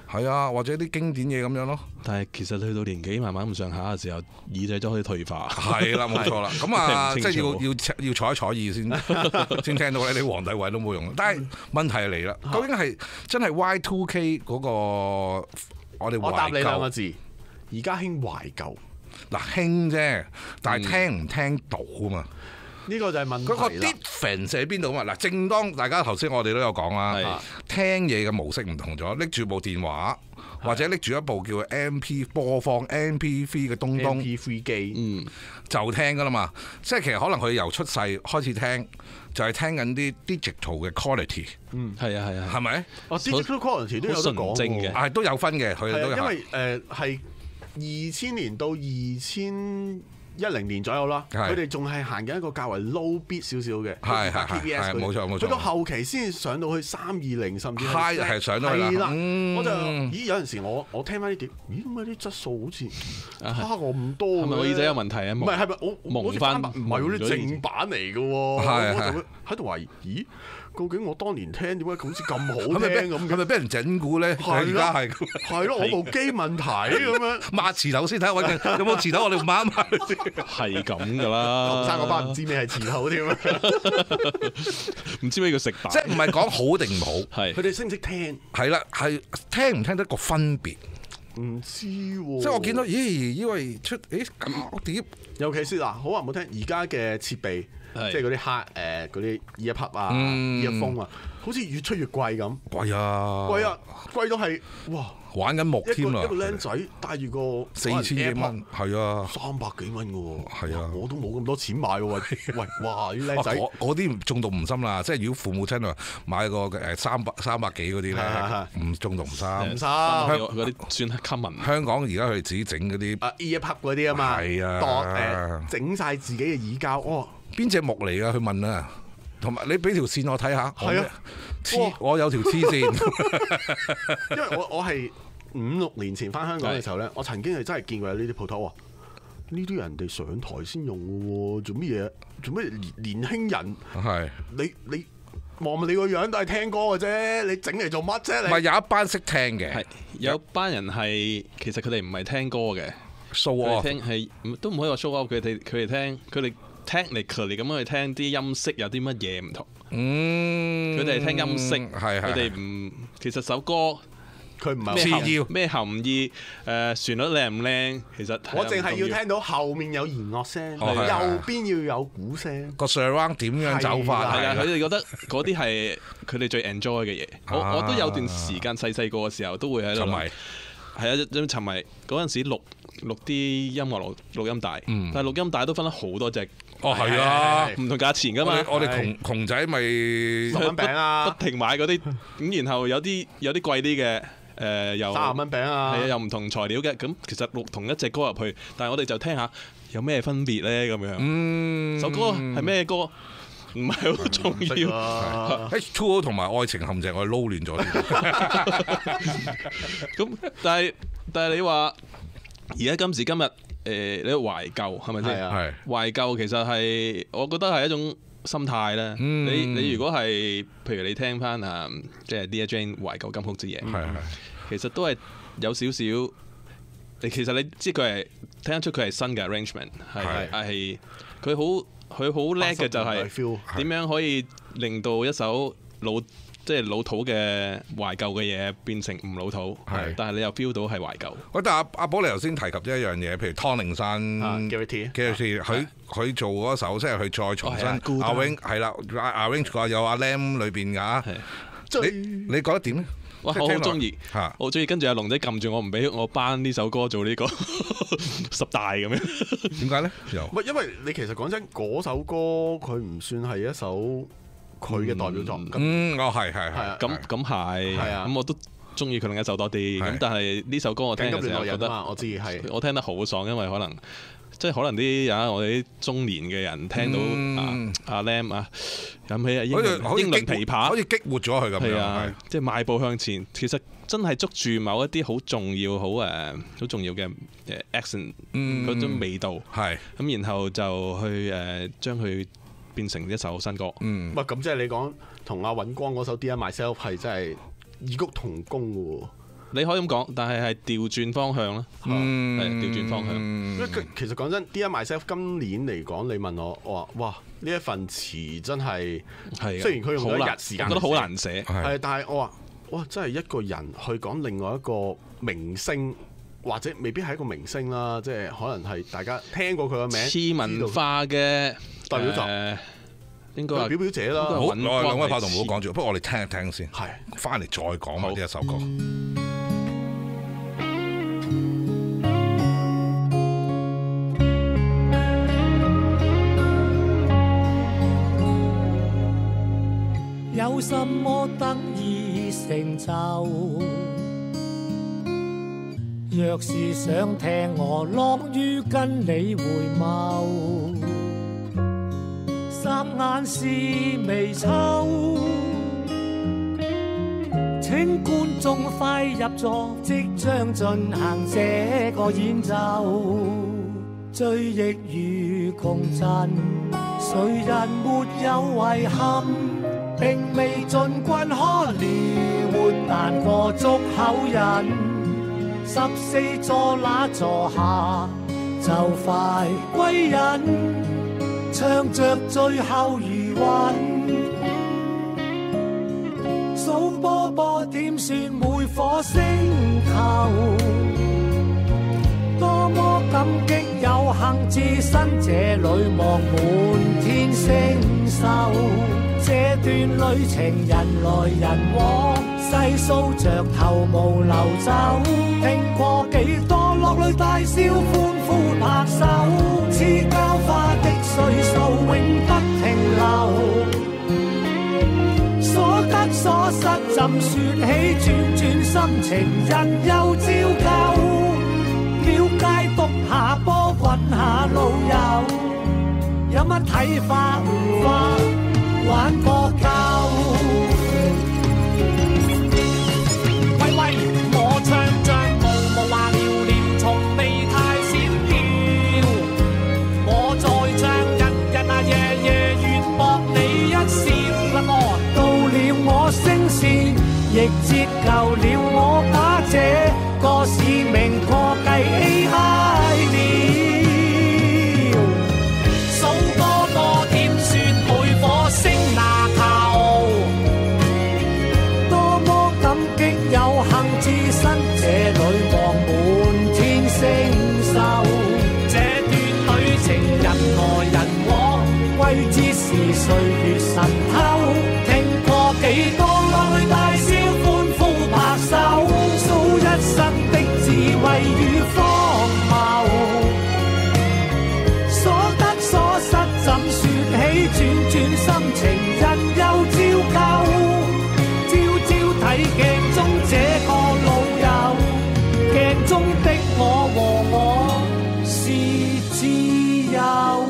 係啊，或者啲經典嘢咁樣咯。
但係其實去到年紀慢慢咁上下嘅時候，耳仔都可以退化。
係啦，冇錯啦。咁啊，即係要坐一坐耳先聽到咧，你皇帝位都冇用。但係問題嚟啦，究竟係真係 Y2K 嗰個我哋懷舊？
我答你兩個字，而家興懷舊。
嗱，興啫，但係聽唔聽到啊嘛？
呢個就係問題啦。
嗰個 difference 喺邊度啊嘛？嗱，正當大家頭先我哋都有講啦，聽嘢嘅模式唔同咗，拎住部電話或者拎住一部叫 MP 播放 MP3 嘅東東
MP3 機，
就聽噶啦嘛。即係其實可能佢由出世開始聽，就係聽緊啲 digital 嘅 quality。
係啊，
係咪
？digital quality 都有得講嘅，
係都有分嘅，佢哋都有。
因為係2000年到2010年左右啦，佢哋仲係行緊一個較為 low beat 少少嘅，
係冇錯。
去到後期先上到去320，甚至
high 係上到去啦。
我就有陣時我聽翻啲碟，點解啲質素好似差我咁多？
係咪我耳仔有問題啊？
唔係我
蒙翻，
唔係嗰啲正版嚟嘅喎，我就會喺度懷疑，咦？究竟我當年聽點解好似咁好聽咁？
係咪俾人整蠱咧？而家
係咯，我部機問題咁樣。
抹磁頭先睇下，有冇磁頭？我哋抹一抹。
係咁噶啦。
後生嗰班唔知咩係磁頭添啊！
唔知咩叫食白。
即係唔係講好定唔好？
係。
佢哋識唔識聽？
係啦，係聽唔聽得個分別？
唔知喎。
即係我見到，以為出搞碟，
尤其是嗱，好話唔好聽，而家嘅設備。即係嗰啲黑嗰啲 earpod 啊、earphone 啊，好似越出越貴咁。
貴啊！
貴到係哇！
玩緊木添啦！
一個僆仔帶住個
4000幾蚊，係啊
，300幾蚊嘅喎。
係啊，
我都冇咁多錢買喎。喂，哇！啲僆仔
嗰啲中毒唔深啦。即係如果父母親話買個300幾嗰啲咧，唔中毒唔深。
唔深。
嗰啲算係 common。
香港而家佢哋自己整嗰啲
earpod 嗰啲啊嘛，
係啊，
整晒自己嘅耳膠。哦，
邊隻木嚟㗎？佢問啊，同埋你俾條線我睇下。
係啊，
我有條黐線。
因為我係5-6年前翻香港嘅時候咧，我曾經係真係見過有呢啲鋪頭啊。呢啲人哋上台先用嘅喎，做乜嘢？做咩年輕人？係你望你個樣都係聽歌嘅啫，你整嚟做乜啫？你
唔係有一班識聽嘅，
係有一班人係其實佢哋唔係聽歌嘅
，show off
聽係都唔可以話 show off，佢哋聽佢哋 technically 咁樣去聽啲音色有啲乜嘢唔同。佢哋係聽音色，佢哋唔其實首歌。
佢唔係
咩含義？旋律靚唔靚？其實
我淨係要聽到後面有弦樂聲，右邊要有鼓聲。
個 surround 點樣走法？
係啊，佢哋覺得嗰啲係佢哋最 enjoy 嘅嘢。我都有段時間細個嘅時候都會喺度。沉迷係啊，沉迷嗰陣時錄啲音樂錄音帶，但係錄音帶都分得好多隻。
係啊，
唔同價錢㗎嘛。
我哋窮仔咪
10蚊餅啊，
不停買嗰啲咁，然後有啲貴啲嘅。又
30蚊餅啊，
係啊，又唔同材料嘅，咁其實錄同一隻歌入去，但係我哋就聽下有咩分別咧咁樣。首歌係咩歌唔係好重要。
H2O 同埋愛情陷阱我哋撈亂咗。
咁但係你話而家今時今日你懷舊係咪先？
係
懷舊其實係我覺得係一種心態咧，你如果係譬如你聽翻即係 Dear Jane 懷舊金曲之夜，其實都係有少少，其實你知佢係聽得出佢係新嘅 arrangement， 係佢好叻嘅就係點樣可以令到一首即係老土嘅懷舊嘅嘢變成唔老土，但係你又 feel 到係懷舊。
喂，但係阿寶你頭先提及一樣嘢，譬如湯令山
Gareth，
佢做嗰首，即係佢再重新 arrange 係啦 ，arrange 過有阿 Lam 裏邊㗎。你覺得點咧？
哇，我好中意，我中意。跟住阿龍仔撳住我唔俾我頒呢首歌做呢個10大咁樣。
點解咧？
唔係因為你其實講真，嗰首歌佢唔算係一首佢嘅代表作。
係
咁係，咁我都中意佢另一首多啲。咁但係呢首歌我聽嘅時候覺得，
我知係
我聽得好爽，因為可能啲我哋啲中年嘅人聽到阿 Lam 飲起英倫琵琶，
好似激活咗佢咁樣。
係即係邁步向前，其實真係捉住某一啲好重要、好重要嘅accent 嗰種味道。係咁，然後就去將佢變成一首新歌。
咁即係你講同阿尹光嗰首《Dear Myself》係真係異曲同工嘅喎。
你可以咁講，但係調轉方向啦，係調轉方向。
其實講真，Dear Myself 今年嚟講，你問我話哇呢一份詞真係，雖然佢用咗一日時間，
我覺得好難寫，
係，但係我話哇真係一個人去講另外一個明星。或者未必係一個明星啦，即係可能係大家聽過佢個名，
次文化嘅
代表作，
應該係
表姐啦。
好，兩位拍檔唔好講住，不過我哋聽一聽先，
係
翻嚟再講埋呢一首歌。
有什麼得以成就？若是想聽我樂於跟你回眸，霎眼是微秋，請觀眾快入座，即將進行這個演奏。追憶與共振，誰人沒有遺憾？並未盡君可憐，活但過足口癮。14座那座下就快歸隱，唱着最後餘韻，數波波點算每顆星球，多麼感激有幸置身這裡望滿天星宿，這段旅程人來人往，細數着頭毛流走，聽過幾多落淚大笑歡呼拍手，似膠花的歲數永不停留，所得所失怎說起，轉轉心情人又照舊，廟街篤下波滾下路遊，有乜睇法唔化玩過夠。我唱着無無話聊聊，從未太閃耀。我在唱日日啊夜夜，願博你一笑。到了我聲線，亦折舊了我把這個使命過繼 AI 了。數多多點算每顆星那球，多麼感激有幸置身這裡望滿天星宿，這段旅程人來人往，歸知是歲月神偷，聽過幾多落淚大笑歡呼拍手，數一生的智慧與荒謬，所得所失怎說起，轉轉心情人又照舊，朝朝睇鏡中這個老友，鏡中的我和我是自由。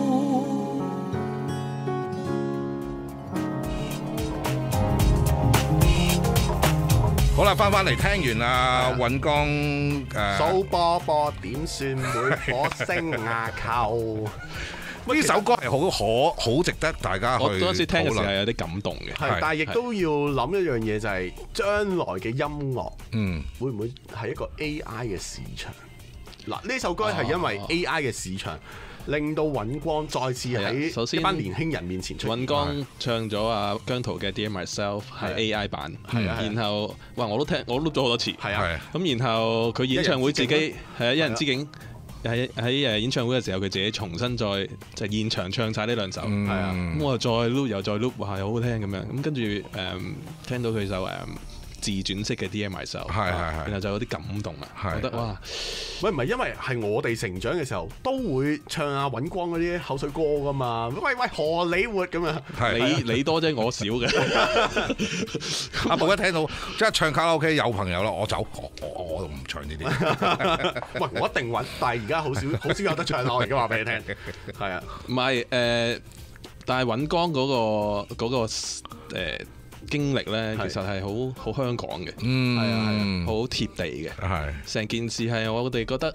好啦，翻嚟聽完啊，尹光
數波波點算每顆星牙球。
呢首歌係好值得大家去討論。我
嗰陣時聽嘅時候係有啲感動嘅，
係，但係亦都要諗一樣嘢，就係將來嘅音樂，會唔會係一個 AI 嘅市場？嗱，呢首歌係因為 AI 嘅市場，令到尹光再次喺一班年輕人面前出現。
尹光唱咗阿姜濤嘅《Dear Myself》係 AI 版，然後哇我都聽，我都錄咗好多次，係啊，咁然後佢演唱會自己係一人之境。喺演唱會嘅時候，佢自己重新再就現場唱晒呢兩首，係啊，咁我再 loop 又再 loop，哇，又好聽咁樣，咁跟住聽到佢首自傳式嘅 Dear Myself，然後就有啲感動啊，覺得哇，
喂，唔係因為係我哋成長嘅時候都會唱阿尹光嗰啲口水歌噶嘛，喂荷里活咁樣，
你多啫，我少嘅。
阿寶一聽到即係唱卡拉 OK 有朋友啦，我走，我唔唱呢啲。
喂，我一定揾，但係而家好少有得唱啦，我而家話俾你聽，係啊，
唔係但係尹光嗰個經歷咧，其實係好香港嘅，係啊，好貼地嘅，係成件事係我哋覺得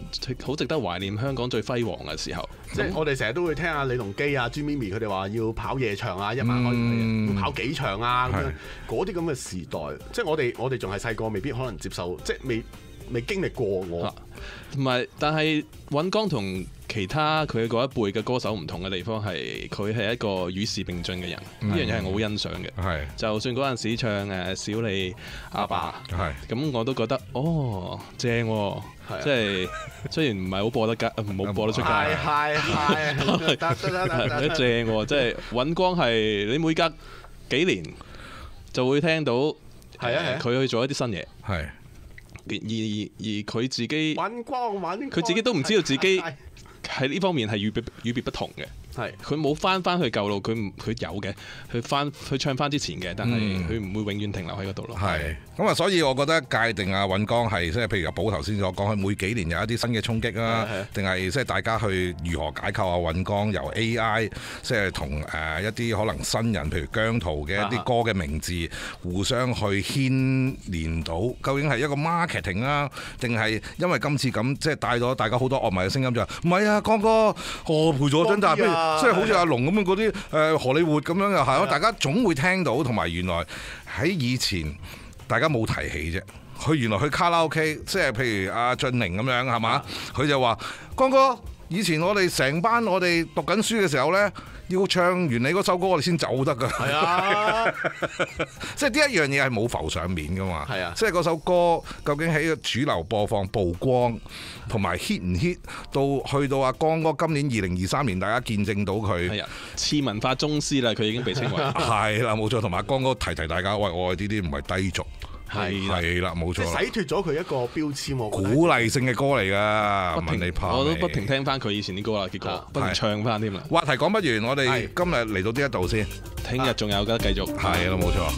好值得懷念香港最輝煌嘅時候。
即係我哋成日都會聽下李龍基啊、朱咪咪佢哋話要跑夜場啊，一晚可以要跑幾場啊咁樣，嗰啲咁嘅時代，即係我哋仲係細個，未必可能接受，即係未經歷過我。
同埋，但係尹光同其他佢嗰一輩嘅歌手唔同嘅地方係，佢係一個與時並進嘅人，呢樣嘢係我好欣賞嘅。係，就算嗰陣時唱小李阿爸，咁我都覺得正喎，即係雖然唔係好播得街，唔好播得出街，係正喎，即係尹光係你每隔幾年就會聽到，佢去做一啲新嘢，係。而佢自己，佢自己都唔知道自己喺呢方面係與別不同嘅。係佢冇翻去舊路，佢有嘅，佢唱翻之前嘅，但係佢唔會永遠停留喺嗰度咯。係
咁啊，所以我覺得界定阿尹光係即係譬如阿寶頭先所講，佢每幾年有一啲新嘅衝擊啊，定係即係大家去如何解構阿尹光，由 AI 即係同一啲可能新人，譬如姜濤嘅一啲歌嘅名字互相去牽連到，究竟係一個 marketing 啊，定係因為今次咁即係帶咗大家好多樂迷嘅聲音就唔係啊，光哥陪咗我長大，不如即係好似阿龍咁樣嗰啲荷里活咁樣又係咯，大家總會聽到，同埋原來喺以前大家冇提起啫。佢原來去卡拉 OK， 即係譬如阿俊寧咁樣係嘛？佢就話：光哥，以前我哋成班我哋讀緊書嘅時候呢，要唱完你嗰首歌我哋先走得㗎。係啊，即係呢一樣嘢係冇浮上面㗎嘛。係啊，即係嗰首歌究竟喺個主流播放曝光同埋 hit 唔 hit， 到去到阿光哥今年2023年，大家見證到佢係啊，
次文化宗師啦，佢已經被稱為
係啦，冇錯。同埋阿光哥提大家，喂，我哋呢啲唔係低俗。係啦，冇錯。
洗脫咗佢一個標籤，我覺得
鼓勵性嘅歌嚟㗎。問你怕
我都不停聽翻佢以前啲歌啦，結果不停唱翻添啦。
話題講不完，我哋今日嚟到呢一度先，
聽日仲有㗎，繼續。
係啦，冇錯。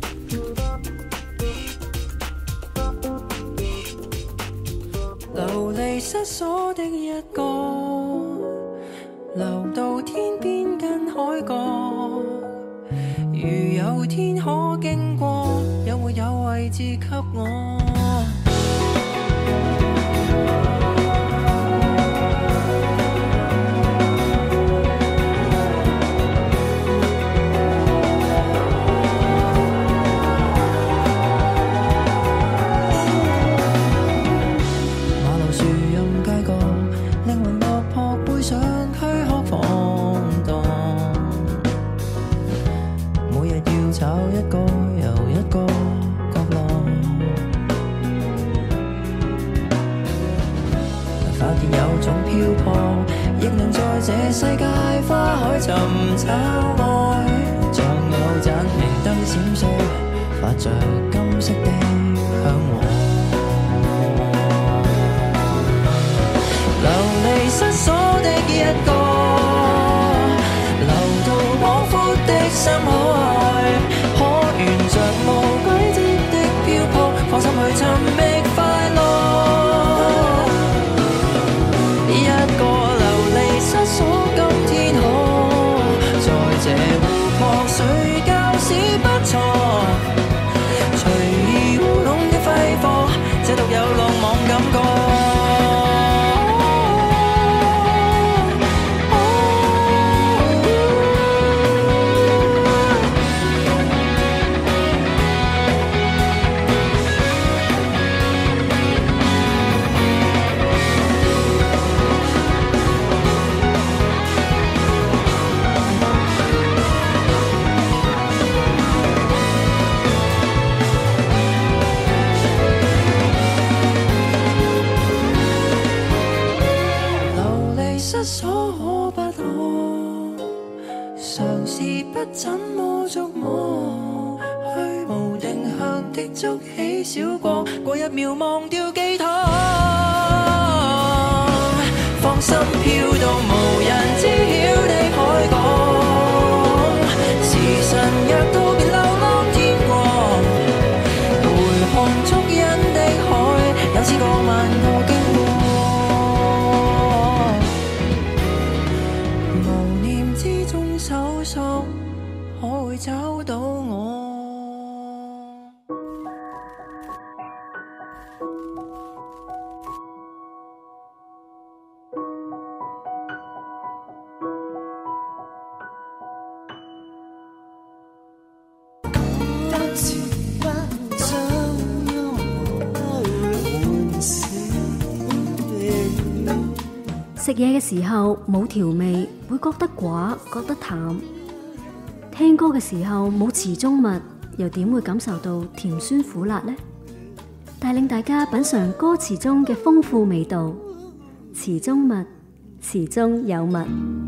流離失所的一個，流到天邊跟海角。如有天可經過，有沒有位置給我？馬路樹蔭街角，靈魂落魄背上軀殼放蕩。每日要找一個又一個角落，發現有種漂泊，亦能在這世界花海尋找愛。像有盞明燈閃爍，發着金色的向往。流離失所的一個，流到廣闊的深海，可沿着無軌跡的漂泊，放心去尋覓快樂。一個流離失所今天可，在這湖泊睡覺是不錯，隨意烏龍的揮霍，這獨有浪漫感覺。所可不可，嘗試不怎麼觸摸，虛無定向的築起小國，過一秒忘掉寄託，放心飄到無人知曉的海港，時辰若到便流浪天國，回看足印的海，有千個萬個經過。搜索可會找到我？
食嘢嘅時候冇調味會覺得寡，覺得淡。聽歌嘅時候冇詞中物，又點會感受到甜酸苦辣呢？帶領大家品嘗歌詞中嘅豐富味道，詞中物，詞中有物。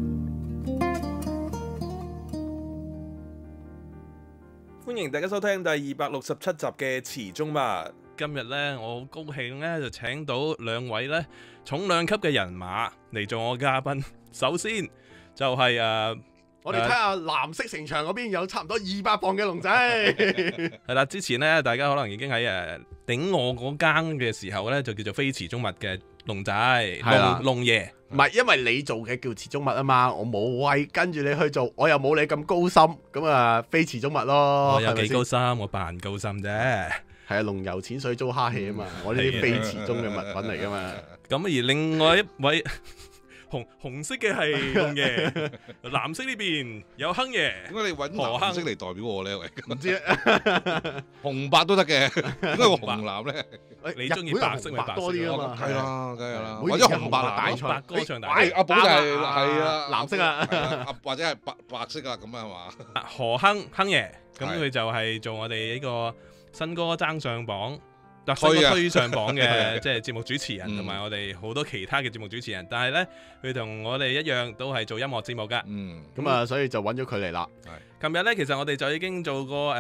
歡迎大家收聽第267集嘅詞中物。
今日呢，我好高興呢，就請到兩位呢重量級嘅人馬嚟做我嘉賓。首先就係
我哋睇下藍色城牆嗰邊有差唔多200磅嘅龍仔。
係啦，之前呢，大家可能已經喺頂我嗰間嘅時候呢，就叫做非詞中物嘅龍仔，龍爺。
唔係，因為你做嘅叫詞中物啊嘛，我冇威跟住你去做，我又冇你咁高深，咁啊非詞中物咯。
我有幾高深，我扮高深啫。
係啊，龍遊淺水遭蝦氣啊嘛，我呢啲非詞中嘅物品嚟噶嘛。
咁而另外一位紅色嘅係龍爺，藍色呢邊有亨爺。
點解你揾藍色嚟代表我咧？喂，
唔知啊，
紅白都得嘅，點解我紅藍咧？
你中意白色咪白
多啲啊嘛？
係啦，梗係啦。
或
者紅白
大
白歌唱大
賽，阿寶就係啊，
藍色啊，
或者係白色啊，咁啊係嘛？
何亨爺，咁佢就係做我哋呢個新歌爭上榜。推上榜嘅即係節目主持人，同埋我哋好多其他嘅節目主持人，但係呢，佢同我哋一樣都係做音樂節目噶。
咁啊，所以就揾咗佢嚟啦。
琴日呢，其實我哋就已經做過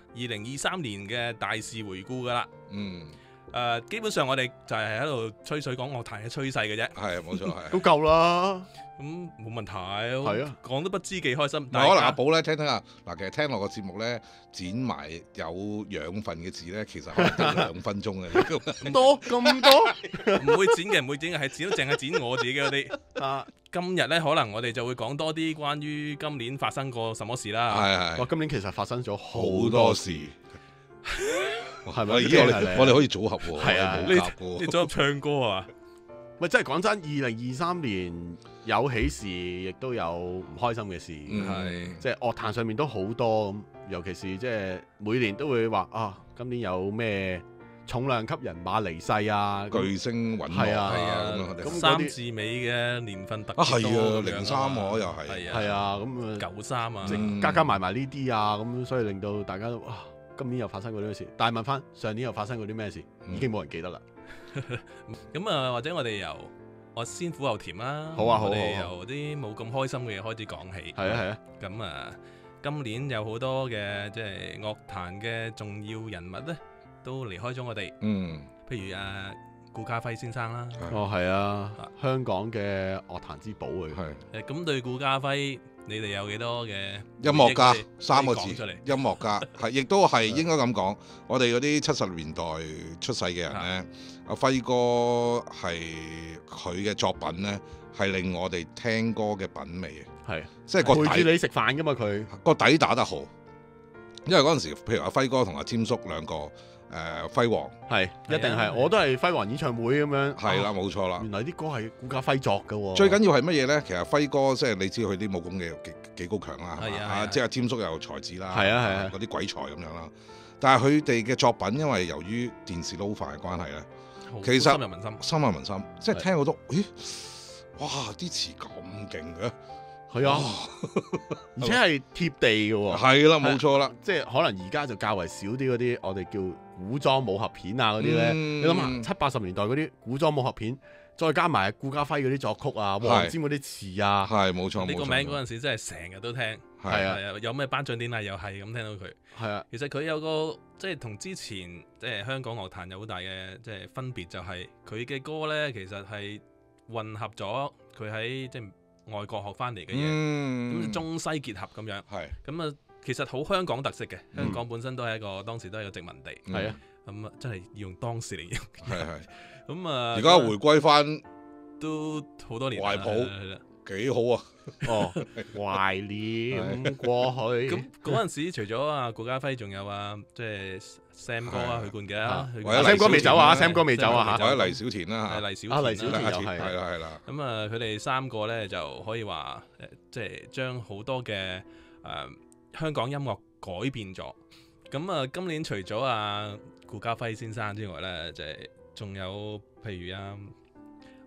2023年嘅大事回顧噶啦。基本上我哋就係喺度吹水講樂壇嘅趨勢嘅啫。
係冇錯，係
都夠啦。
咁冇問題，
係啊，
講都不知幾開心。
可能阿寶咧聽下嗱，其實聽落個節目咧剪埋有養分嘅字咧，其實可能得2分鐘嘅。
多咁多，
唔會剪嘅，唔會剪嘅，係剪都淨係剪我自己嗰啲。今日咧，可能我哋就會講多啲關於今年發生過什麼事啦。
係。
哇，今年其實發生咗
好多事，係咪？我哋可以組合喎。
係啊，
你組合唱歌啊？
喂，真係講真，2023年有喜事，亦都有唔開心嘅事，即係樂壇上面都好多咁。尤其是即係每年都會話啊，今年有咩重量級人馬離世啊，
巨星隕落啊，
咁3字尾嘅年份特別多。
係啊，03我又係。
係啊，咁
93啊，
加埋呢啲啊，咁所以令到大家都哇，今年又發生過啲咩事？但係問翻上年又發生過啲咩事，已經冇人記得啦。
咁啊，或者我哋由我先苦後甜啦。
好啊，好。
我哋由啲冇咁開心嘅嘢開始講起。
係啊，係啊。
咁啊，今年有好多嘅即係樂壇嘅重要人物咧，都離開咗我哋。譬如顧嘉輝先生啦。
哦，係啊，香港嘅樂壇之寶嚟。
係。
咁對顧嘉輝，你哋有幾多嘅
音樂家3個字？音樂家係，亦都係應該咁講。我哋嗰啲70年代出世嘅人咧，阿輝哥係佢嘅作品咧，係令我哋聽歌嘅品味
係，
即係個底。
陪住你食飯噶嘛，佢
個底打得好。因為嗰陣時，譬如阿輝哥同阿詹叔兩個。輝煌
係一定係，我都係輝煌演唱會咁樣。
係啦，冇錯啦。
原來啲歌係顧嘉輝作嘅喎。
最緊要係乜嘢咧？其實輝哥即係你知佢啲武功嘅幾高強啦，係嘛？即係詹叔有才子啦，
係啊，
嗰啲鬼才咁樣啦。但係佢哋嘅作品，因為由於電視撈飯嘅關係咧，其實深入民心，即係聽好多，咦？哇！啲詞咁勁嘅。
係啊，而且係貼地嘅喎。
係啦，冇錯啦。
即係可能而家就較為少啲嗰啲我哋叫古裝武俠片啊嗰啲咧。你諗下70-80年代嗰啲古裝武俠片，再加埋顧嘉輝嗰啲作曲啊、黃霑嗰啲詞啊，
係冇錯。
你個名嗰陣時真係成日都聽。係啊，有咩頒獎典禮又係咁聽到佢。係啊，其實佢有個即係同之前即係香港樂壇有好大嘅即係分別，就係佢嘅歌咧，其實係混合咗佢喺即係外國學翻嚟嘅嘢，咁中西結合咁樣，咁啊其實好香港特色嘅。香港本身都係一個當時都係一個殖民地，係啊，咁啊真係要用當時嚟形容，係咁啊而家
回歸翻
都好多年，
懷抱幾好啊！
哦，懷念過去。
咁嗰陣時除咗顧嘉輝，仲有即係 Sam 哥啊，許冠傑啊
，Sam 哥未走啊，Sam 哥未走啊嚇，
或者黎小田啦
黎小田
係啦。
咁啊，佢哋3個咧就可以話即係將好多嘅香港音樂改變咗。咁啊，今年除咗顧嘉輝先生之外咧，就係仲有譬如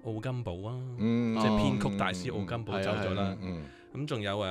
奧金寶啊，即係編曲大師奧金寶走咗啦。咁仲有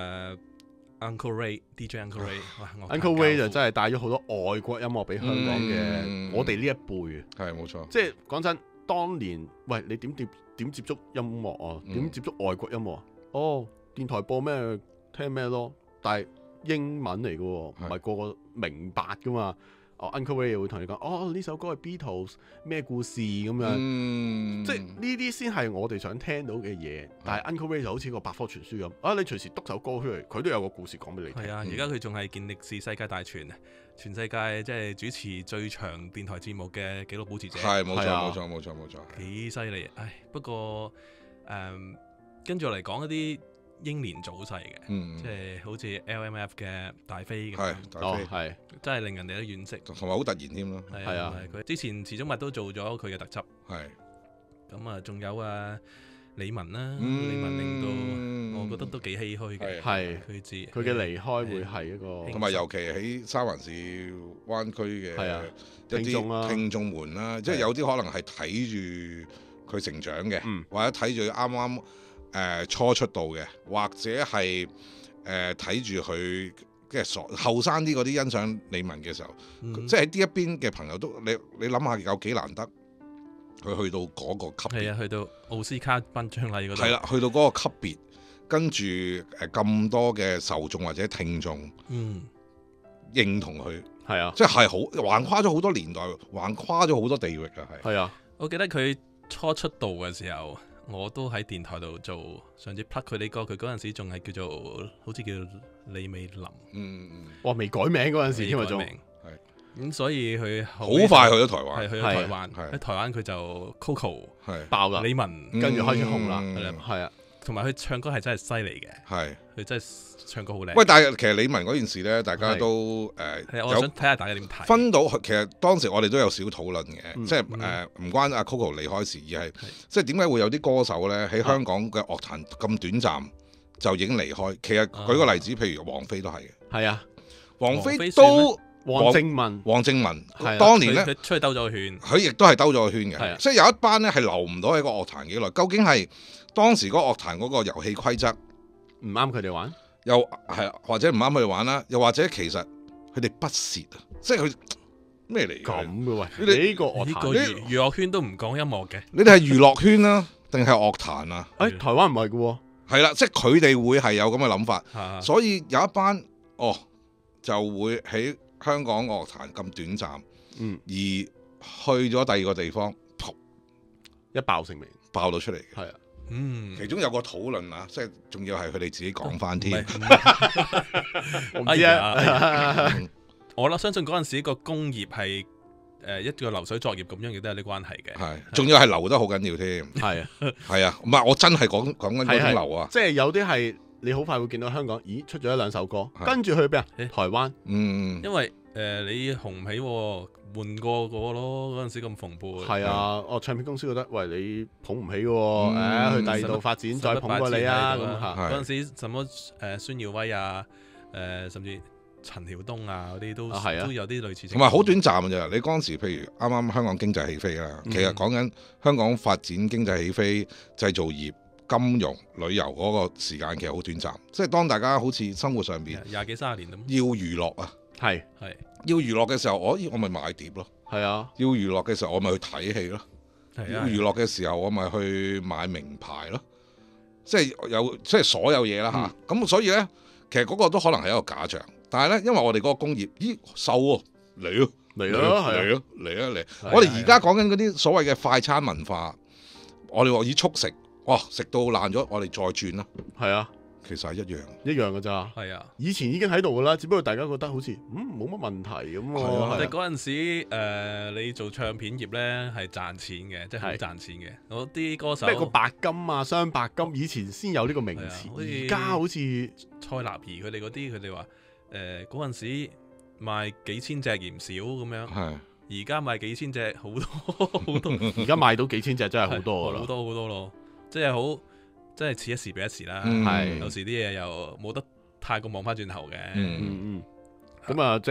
Uncle Ray，DJ Uncle Ray，
Uncle Ray 就真係帶咗好多外國音樂俾香港嘅我哋呢一輩。
係冇錯。
即係講真，當年喂你點接觸音樂啊？點接觸外國音樂啊？哦，電台播咩聽咩咯，但係英文嚟嘅喎，唔係個個明白噶嘛。Uncle Ray 會同你講，呢首歌係 Beatles 咩故事咁樣，即係呢啲先係我哋想聽到嘅嘢。但係 Uncle Ray 就好似個百科全書咁，你隨時篤首歌出嚟，佢都有個故事講俾你聽。
係啊，而家佢仲係健力士世界大全，全世界即係主持最長電台節目嘅紀錄保持者。
係冇錯，
幾犀利！唉，不過跟住落嚟講一啲英年早逝嘅，即係好似 LMF 嘅大飛咁，
係
真係令人哋都惋惜，
同埋好突然添咯。
係啊，
佢之前始終物都做咗佢嘅特輯，
係
咁啊，仲有李玟啦，李玟令到我覺得都幾唏噓嘅，
係佢嘅離開會係一個，
同埋尤其喺三藩市灣區嘅一啲聽眾們啦，即係有啲可能係睇住佢成長嘅，或者睇住佢啱啱初出道嘅，或者係睇住佢即係後生啲嗰啲欣賞李玟嘅時候，即係喺呢一邊嘅朋友都你諗下有幾難得，佢去到嗰個級別，
係啊，去到奧斯卡頒獎禮嗰度，
係啦，去到嗰個級別，跟住咁多嘅受眾或者聽眾，認同佢，
係啊，
即係好橫跨咗好多年代，橫跨咗好多地域啊，
係啊，
我記得佢初出道嘅時候。我都喺電台度做，上次 plug 佢啲歌，佢嗰陣時仲係叫做好似叫李美琳，
哇未改名嗰陣時添啊，仲係
咁，所以佢好
快去咗台灣，
係去咗台灣，喺台灣佢就 Coco
爆啦，
李玟
跟住開始紅啦，係啊，
同埋佢唱歌係真係犀利嘅，
係
佢真係唱歌好靚。
喂，但係其實李玟嗰件事咧，大家都
我想睇下大家點睇。
分到其實當時我哋都有少討論嘅，即係唔關阿 Coco 離開時，而係即係點解會有啲歌手咧喺香港嘅樂壇咁短暫就已經離開？其實舉個例子，譬如王菲都係嘅，
係啊，
王菲都
黃正文
當年咧
佢出去兜咗個圈，
佢亦都係兜咗個圈嘅，所以有一班咧係留唔到喺個樂壇幾耐。究竟係當時嗰個樂壇嗰個遊戲規則
唔啱佢哋玩？
又係或者唔啱佢哋玩啦，又或者其實佢哋不屑啊，即係佢咩嚟
咁嘅喂？
你哋
呢個樂壇，
娛樂圈都唔講音樂嘅，
你哋係娛樂圈啦，定係樂壇啊？
台灣唔係嘅喎，
係啦，即係佢哋會係有咁嘅諗法，所以有一班就會喺香港樂壇咁短暫，而去咗第二個地方，
一爆成名，
爆到出嚟嘅，
係啊。
其中有個討論啊，即係仲要係佢哋自己講翻添。
我唔知啊，
我相信嗰陣時個工業係一個流水作業咁樣，亦都有啲關係嘅。
係，仲要係流得好緊要添。係啊，唔係我真係講緊嗰種流啊。
即係有啲係你好快會見到香港，咦出咗一兩首歌，跟住去邊啊？台灣。
因為你紅唔起，換過個咯，嗰陣時咁蓬勃。
係啊，唱片公司覺得，喂你捧唔起喎，去第二度發展再捧過你啊咁嚇。
嗰陣時什麼孫耀威啊，甚至陳曉東啊嗰啲都有啲類似。
同埋好短暫嘅啫。你嗰陣時譬如啱啱香港經濟起飛啦，其實講緊香港發展經濟起飛、製造業、金融、旅遊嗰個時間其實好短暫。即係當大家好似生活上邊
20幾30年咁，
要娛樂啊。
係
要娛樂嘅時候，我咪買碟咯。
係啊，
要娛樂嘅時候，我咪去睇戲咯。
要
娛樂嘅時候，我咪去買名牌咯。即係所有嘢啦嚇。咁所以咧，其實嗰個都可能係一個假象。但係咧，因為我哋嗰個工業，瘦喎嚟嚟。我哋而家講緊嗰啲所謂嘅快餐文化，我哋話以速食，哇食到爛咗，我哋再轉啦。
係啊。
其實係
一樣嘅咋，
係啊，
以前已經喺度噶啦，只不過大家覺得好似冇乜問題咁喎。
我哋嗰陣時你做唱片業咧係賺錢嘅，即係好賺錢嘅。嗰啲歌手
咩個白金啊、雙白金，以前先有呢個名詞，而家好似
蔡立兒佢哋嗰啲，佢哋話嗰陣時賣幾千隻嫌少咁樣，而家賣幾千隻好多好多，
而家賣到幾千隻真係好多啦，
好多好多咯，即係好。真係似一時比一時啦，有時啲嘢又冇得太過望翻轉頭嘅。
咁啊，即係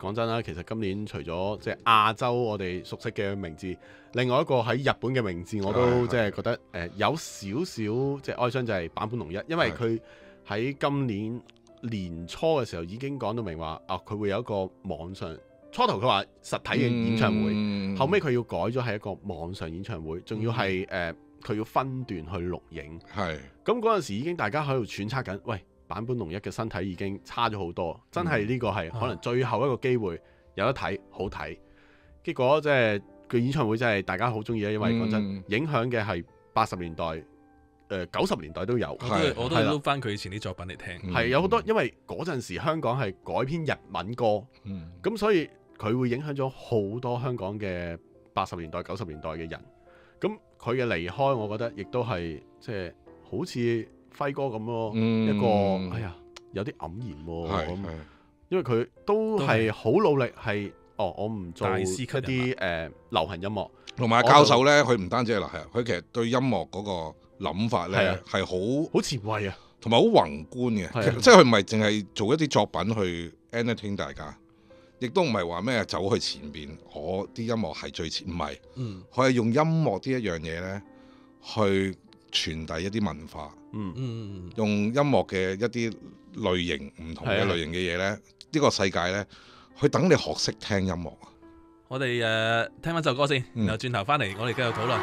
講真啦，其實今年除咗即係亞洲我哋熟悉嘅名字，另外一個喺日本嘅名字我都即係覺得有少少即係哀傷，就係坂本龍一，因為佢喺今年年初嘅時候已經講到明話佢會有一個網上，初頭佢話實體嘅演唱會，後尾佢要改咗係一個網上演唱會，仲要係佢要分段去錄影。係咁嗰陣時已經大家喺度揣測緊，喂，坂本龍一嘅身體已經差咗好多，真係呢個係可能最後一個機會有得睇好睇。結果即係佢演唱會真係大家好中意啊，因為講真影響嘅係80年代、90年代都有。
我都撈翻佢以前啲作品嚟聽。
係有好多，因為嗰陣時香港係改編日文歌，咁所以佢會影響咗好多香港嘅80年代、90年代嘅人。咁佢嘅離開，我覺得亦都係即係好似輝哥咁咯，一個哎呀有啲黯然喎咁，因為佢都係好努力係我唔做一啲流行音樂，
同埋教授咧，佢唔單止係佢其實對音樂嗰個諗法咧係好
前衛啊，
同埋好宏觀嘅，即係佢唔係淨係做一啲作品去 entertain 大家。亦都唔係話咩走去前邊，我啲音樂係最前，唔係，佢係用音樂呢一樣嘢呢去傳遞一啲文化，用音樂嘅一啲類型唔同嘅類型嘅嘢呢，呢個世界呢，去等你學識聽音樂。
我哋聽翻首歌先，然後轉頭翻嚟，我哋繼續討論。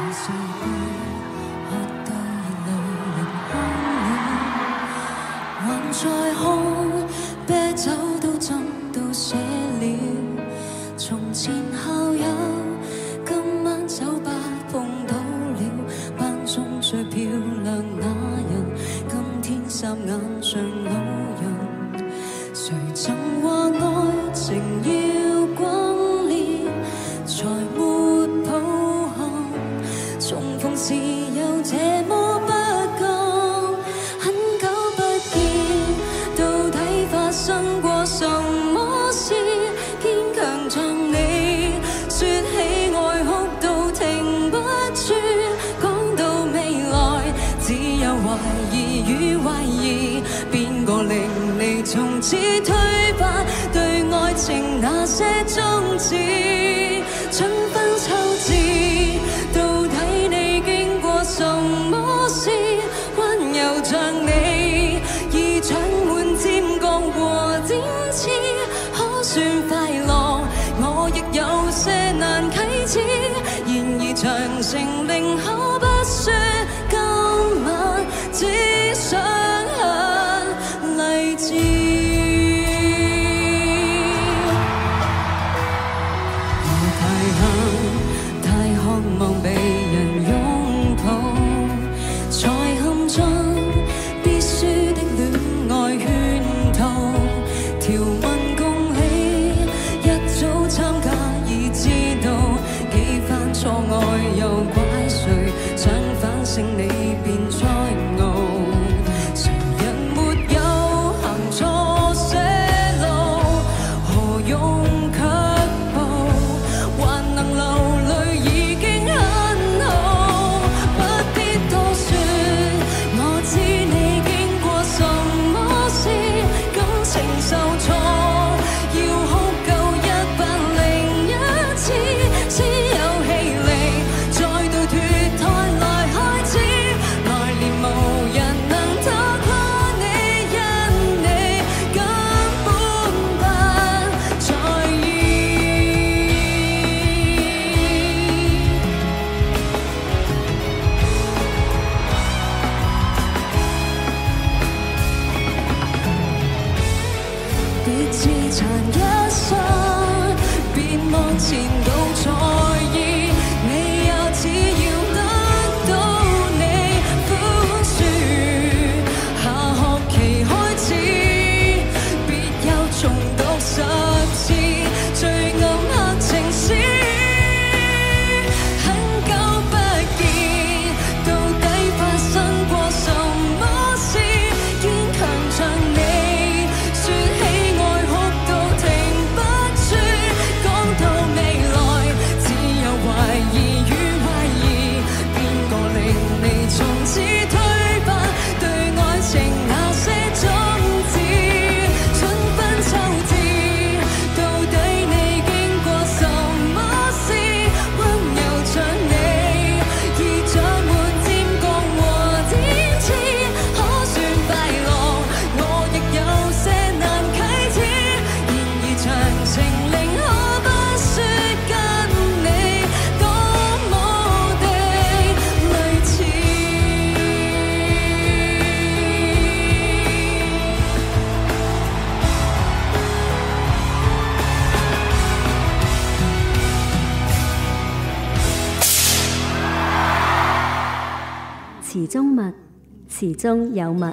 寫了從前校友，今晚酒吧碰到了班中最漂亮那人，今天霎眼像老人，誰曾話愛情要轟烈才沒抱憾，重逢時又這麼不甘，很久不見，到底發生過什麼？堅強像你，說起愛哭到停不住，講到未來只有懷疑與懷疑，邊個令你從此推翻對愛情那些宗旨？春分秋至，到底你經過什麼事？溫柔像你，已長滿尖角和尖刺。算快樂，我亦有些難啟齒。然而長情寧可不說，今晚只想很勵志。我太恨，太渴望被人擁抱，才陷進必須的戀愛圈套。條文參加已知道幾番錯愛又怪誰，想反勝你便災傲，
詞中物，詞中有物。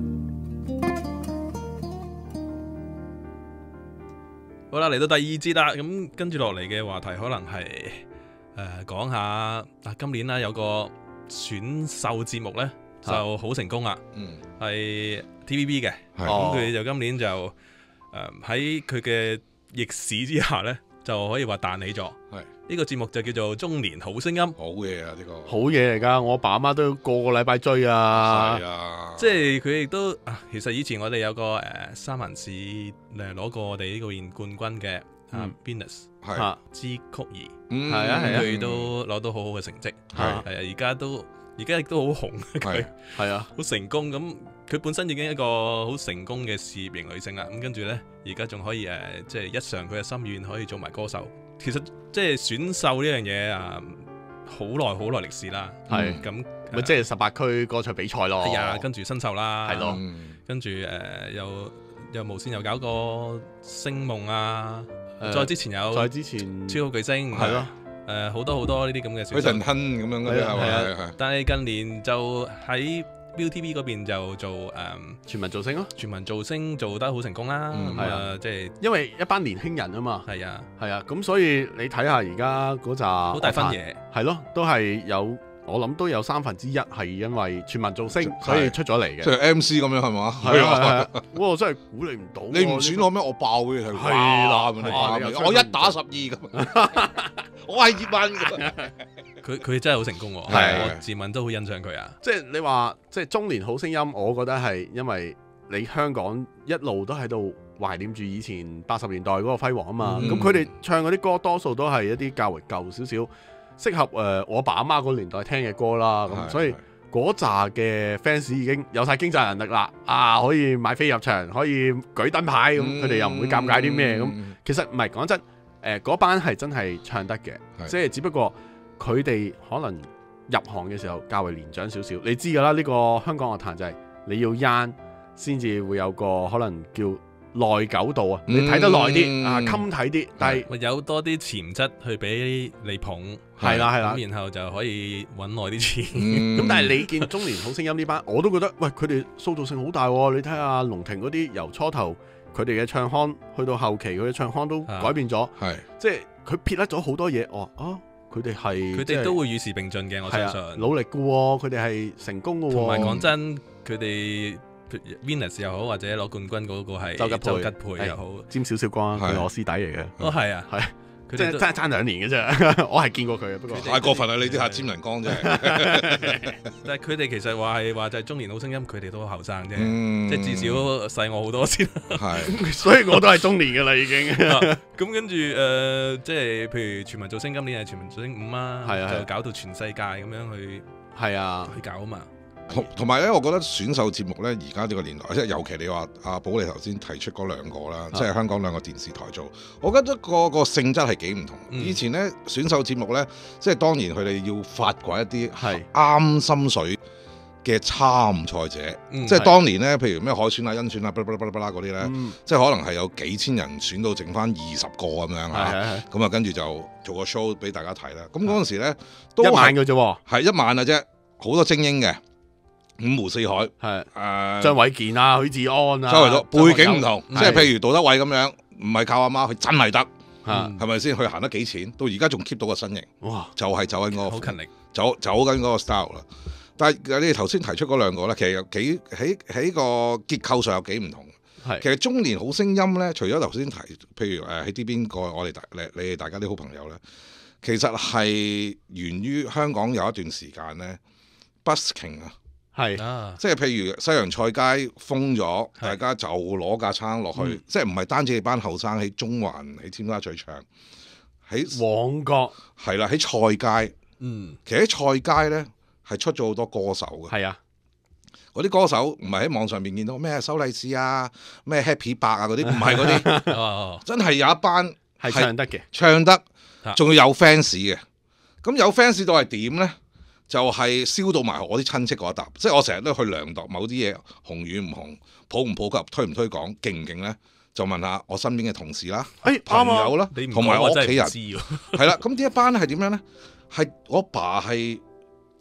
好啦，嚟到第二節啦，咁跟住落嚟嘅話題可能係講下今年啦有個選秀節目呢就好成功啦，係 TVB 嘅，咁佢就今年就喺佢嘅逆市之下呢，就可以話彈起咗。呢個節目就叫做《中年好聲音》，
好嘢啊！呢個
好嘢嚟㗎，我爸媽都個禮拜追啊。
係啊，
即係佢亦都其實以前我哋有個三文市攞過我哋呢個冠軍嘅Venus 之曲兒，
係啊，
佢都攞到好好嘅成績，係啊，而家亦都好紅，佢
係啊，
好成功咁。佢本身已經一個好成功嘅事業型女性啦，咁跟住呢，而家仲可以即係一償佢嘅心願，可以做埋歌手。其實即係選秀呢樣嘢好耐歷史啦。
係
咁，
咪即係18區歌唱比賽咯。
係啊，跟住新秀啦，
係咯，
跟住又無線又搞個星夢啊，再之前超級巨星
係咯，
好多呢啲咁嘅選秀。
許廷鏗咁樣嗰啲係咪？
但係近年就喺ViuTV 嗰邊就做
全民造星咯，
全民造星做得好成功啦。即係
因為一班年輕人啊嘛。
係啊，
咁所以你睇下而家嗰扎
好大分野，
係咯，都係有，我諗都有1/3係因為全民造星所以出咗嚟嘅，
即係 MC 咁樣係嘛？
係啊，我真係估你唔到，
你唔選我咩？我爆嘅係啦，我1打12咁，我係葉問㗎。
佢真係好成功喎，我自問都好欣賞佢啊！
即係你話，即係中年好聲音，我覺得係因為你香港一路都喺度懷念住以前80年代嗰個輝煌啊嘛。咁佢哋唱嗰啲歌多數都係一啲較為舊少少，適合我爸阿媽嗰年代聽嘅歌啦。咁所以嗰扎嘅 fans 已經有晒經濟能力啦，可以買飛入場，可以舉燈牌咁，佢哋又唔會尷尬啲咩咁。其實唔係講真，嗰班係真係唱得嘅，即係只不過。佢哋可能入行嘅時候較為年長少少，你知㗎啦。呢個香港樂壇就係你要 young 先至會有個可能叫耐久度啊，你睇得耐啲襟睇啲，但係
有多啲潛質去俾你捧，
係啦，
咁然後就可以揾耐啲錢。
咁但係你見中年好聲音呢班，我都覺得喂，佢哋塑造性好大喎。你睇下龍庭嗰啲，由初頭佢哋嘅唱腔去到後期佢嘅唱腔都改變咗，即係佢撇甩咗好多嘢。佢哋
都會與時並進嘅，我相信。
努力嘅喎，佢哋係成功嘅喎。
同埋講真，佢哋 Venus 又好，或者攞冠軍嗰個係周吉培又好，
沾少少光，佢係我師弟嚟嘅。
係啊，
係。即係爭2年嘅啫，我係見過佢嘅，不過
太過分啦！你啲下沾人光啫。
但係佢哋其實話就係中年好聲音，佢哋都後生啫，即係至少細我好多先。
係，所以我都係中年嘅啦，已經。
咁跟住即係譬如全民造星，今年係全民造星5啊，就搞到全世界咁樣去去搞啊嘛。
同埋咧，我覺得選秀節目咧，而家呢個年代，即係尤其你話阿寶你頭先提出嗰2個啦，即係香港2個電視台做，我覺得個性質係幾唔同。以前咧選秀節目咧，即係當然佢哋要發掘一啲係啱心水嘅參賽者，即係當年咧，譬如咩海選啊、甄選啊、巴拉嗰啲咧，即係可能係有幾千人選到剩翻20個咁樣嚇，咁啊跟住就做個 show 俾大家睇啦。咁嗰陣時咧都
1晚嘅啫喎，
係1晚嘅啫，好多精英嘅。5湖4海
係張偉健啊、許志安啊，
周圍都背景唔同，即係譬如杜德偉咁樣，唔係靠阿媽，佢真係得，係咪先？佢行得幾錢，到而家仲 keep 到個身形，哇！就係走緊嗰個
好勤力，
走緊嗰個 style 啦。但係你哋頭先提出嗰2個咧，其實有幾喺個結構上有幾唔同。其實中年好聲音咧，除咗頭先提，譬如喺呢邊個我哋你哋大家啲好朋友咧，其實係源於香港有一段時間咧 busking 啊。即係譬如西洋菜街封咗，大家就攞架撐落去，即係唔係單止你班後生喺中環、喺尖沙咀唱，喺
旺角
係啦，喺菜街，其實喺菜街咧係出咗好多歌手嘅，嗰啲歌手唔係喺網上面見到咩修麗士啊、咩 Happy 伯啊嗰啲，唔係嗰啲，真係有一班
係唱得嘅，
唱得仲要有 fans 嘅，咁有 fans 到係點咧？就係燒到埋我啲親戚嗰一笪，即係我成日都去量度某啲嘢紅與唔紅，普唔普及，推唔推廣，勁唔勁咧？就問下我身邊嘅同事啦、朋友啦，同埋我屋企人。係啦，咁呢一班係點樣咧？係我爸係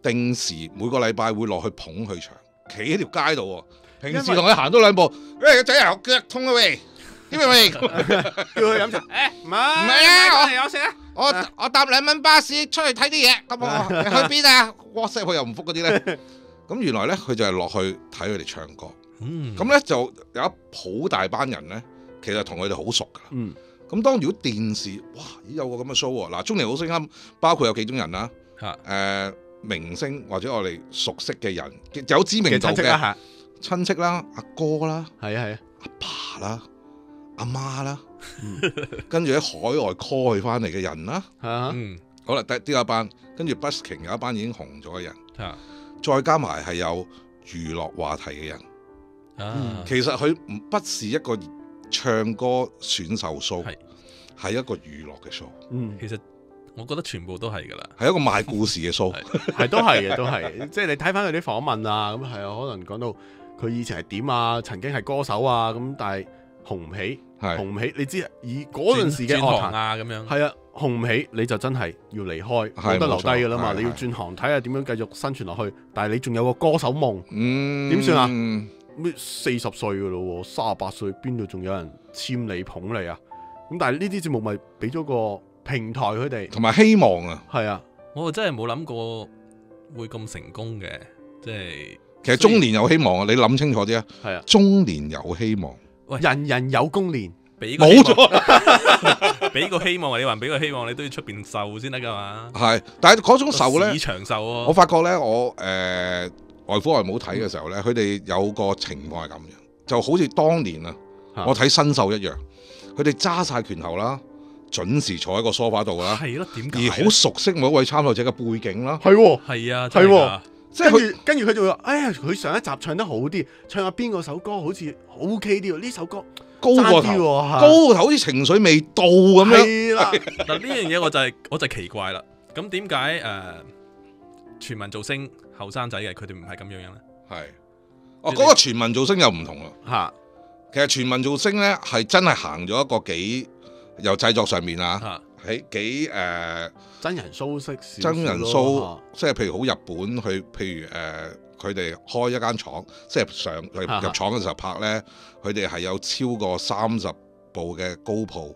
定時每個禮拜會落去捧佢場，企喺條街度喎。平時同佢行多兩步，喂個仔啊，腳痛啊喂，點啊喂，叫
佢飲茶，唔係
啊，
我食啊，
我搭2蚊巴士出去睇啲嘢，咁我去邊啊 ？WhatsApp 佢又唔覆嗰啲咧，咁原來咧佢就係落去睇佢哋唱歌，咁咧就有一好大班人咧，其實同佢哋好熟噶啦。咁當如果電視哇有個咁嘅 show 喎，嗱中年好聲音包括有幾種人啦，明星或者我哋熟悉嘅人，有知名度嘅親戚啦、阿哥啦、
係啊、
阿爸啦、阿媽啦，跟住喺海外 call 佢翻嚟嘅人啦，好啦，第一班，跟住 busking 有一班已經紅咗嘅人，再加埋係有娛樂話題嘅人，其實佢不是一個唱歌選秀 show， 係一個娛樂嘅 show，
其實。我覺得全部都係㗎啦，
係一個賣故事嘅 show，
係都係嘅，都係。即係你睇翻佢啲訪問啊，咁係啊，可能講到佢以前係點啊，曾經係歌手啊，咁但係紅唔起，紅唔起。你知以嗰陣時嘅樂壇
啊，咁樣
係啊，紅唔起你就真係要離開，冇得留低㗎啦嘛。你要轉行睇下點樣繼續生存落去。但係你仲有個歌手夢，點算啊？咩40歲㗎咯，38歲邊度仲有人簽你捧你啊？咁但係呢啲節目咪俾咗個平台佢哋
同埋希望啊，
係啊，
我真係冇諗過會咁成功嘅，即係
其實中年有希望啊！你諗清楚啲啊，
係啊，
中年有希望，
喂，
人人有功練，
冇錯，
俾個希望，你話俾個希望，你都要出邊受先得噶嘛？
係，但係嗰種受咧，
市場受喎。
我發覺咧，我外父外母睇嘅時候咧，佢哋有個情況係咁樣，就好似當年啊，我睇新秀一樣，佢哋揸晒拳頭啦。準時坐喺個梳化度啦，
係咯，點解？
而好熟悉每一位參賽者嘅背景啦，
係喎，
係啊，
係喎，
即係
跟住佢就會話：哎呀，佢上一集唱得好啲，唱下邊個首歌好似 OK 啲喎，呢首歌
高過頭，高過頭好似情緒未到咁樣。
係啦，
嗱呢樣嘢我就奇怪啦。咁點解全民造星後生仔嘅佢哋唔係咁樣樣咧？係，
嗰個全民造星又唔同啦。
嚇，
其實全民造星咧係真係行咗一個幾。由製作上面啊，喺幾
真人 show 式
真人 show，即係譬如好日本去，譬如佢哋開一間廠，即係入廠嘅時候拍咧，佢哋係有超過30部嘅高鋪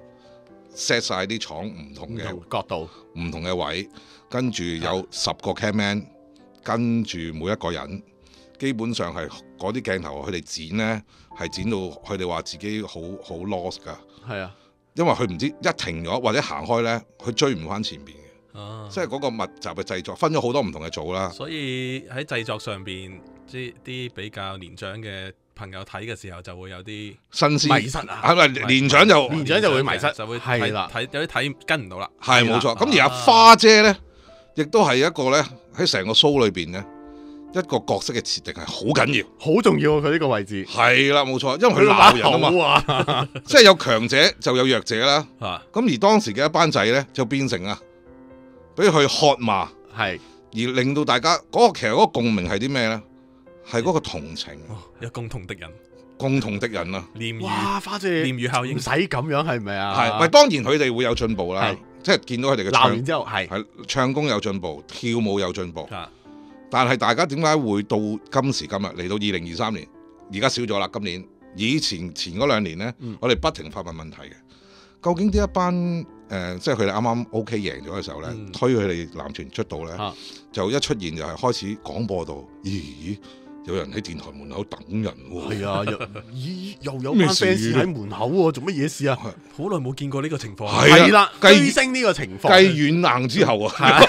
set 晒啲廠唔同嘅
角度、
唔同嘅位，跟住有10個 cameraman，跟住每一個人，基本上係嗰啲鏡頭佢哋剪咧係剪到佢哋話自己好 lost 㗎。係啊。因為佢唔知一停咗或者行開咧，佢追唔翻前邊嘅，即係嗰個密集嘅製作，分咗好多唔同嘅組啦。
所以喺製作上邊，即係啲比較年長嘅朋友睇嘅時候，就會有啲
新鮮
迷失啊。
係咪年長就
會迷失，
就會
係啦，
睇有啲睇跟唔到啦。
係冇錯。咁而阿花姐咧，亦都係一個咧喺成個 show 裏邊咧。一個角色嘅設定係好緊要，
好重要啊！佢呢個位置
係啦，冇錯，因為佢鬧人啊嘛，即係有強者就有弱者啦。咁而當時嘅一班仔咧，就變成啊，俾佢喝罵，
係
而令到大家嗰個其實嗰個共鳴係啲咩咧？係嗰個同情，
有共同敵人，
共同敵人啊！
哇，花姐
鯰魚效應，
唔使咁樣係咪啊？
係，咪當然佢哋會有進步啦，即係見到佢哋嘅
鬧完之後係
唱功有進步，跳舞有進步。但係大家點解會到今時今日嚟到2023年，而家少咗啦？今年以前嗰2年呢，我哋不停發問問題嘅。究竟呢一班即係佢哋啱啱 OK 贏咗嘅時候呢，推佢哋男團出道呢，就一出現就係開始廣播到，咦？有人喺電台門口等人喎。係
啊，又有班 fans 喺門口喎，做乜嘢事啊？
好耐冇見過呢個情況。
係啦，追星呢個情況。
繼軟硬之後啊。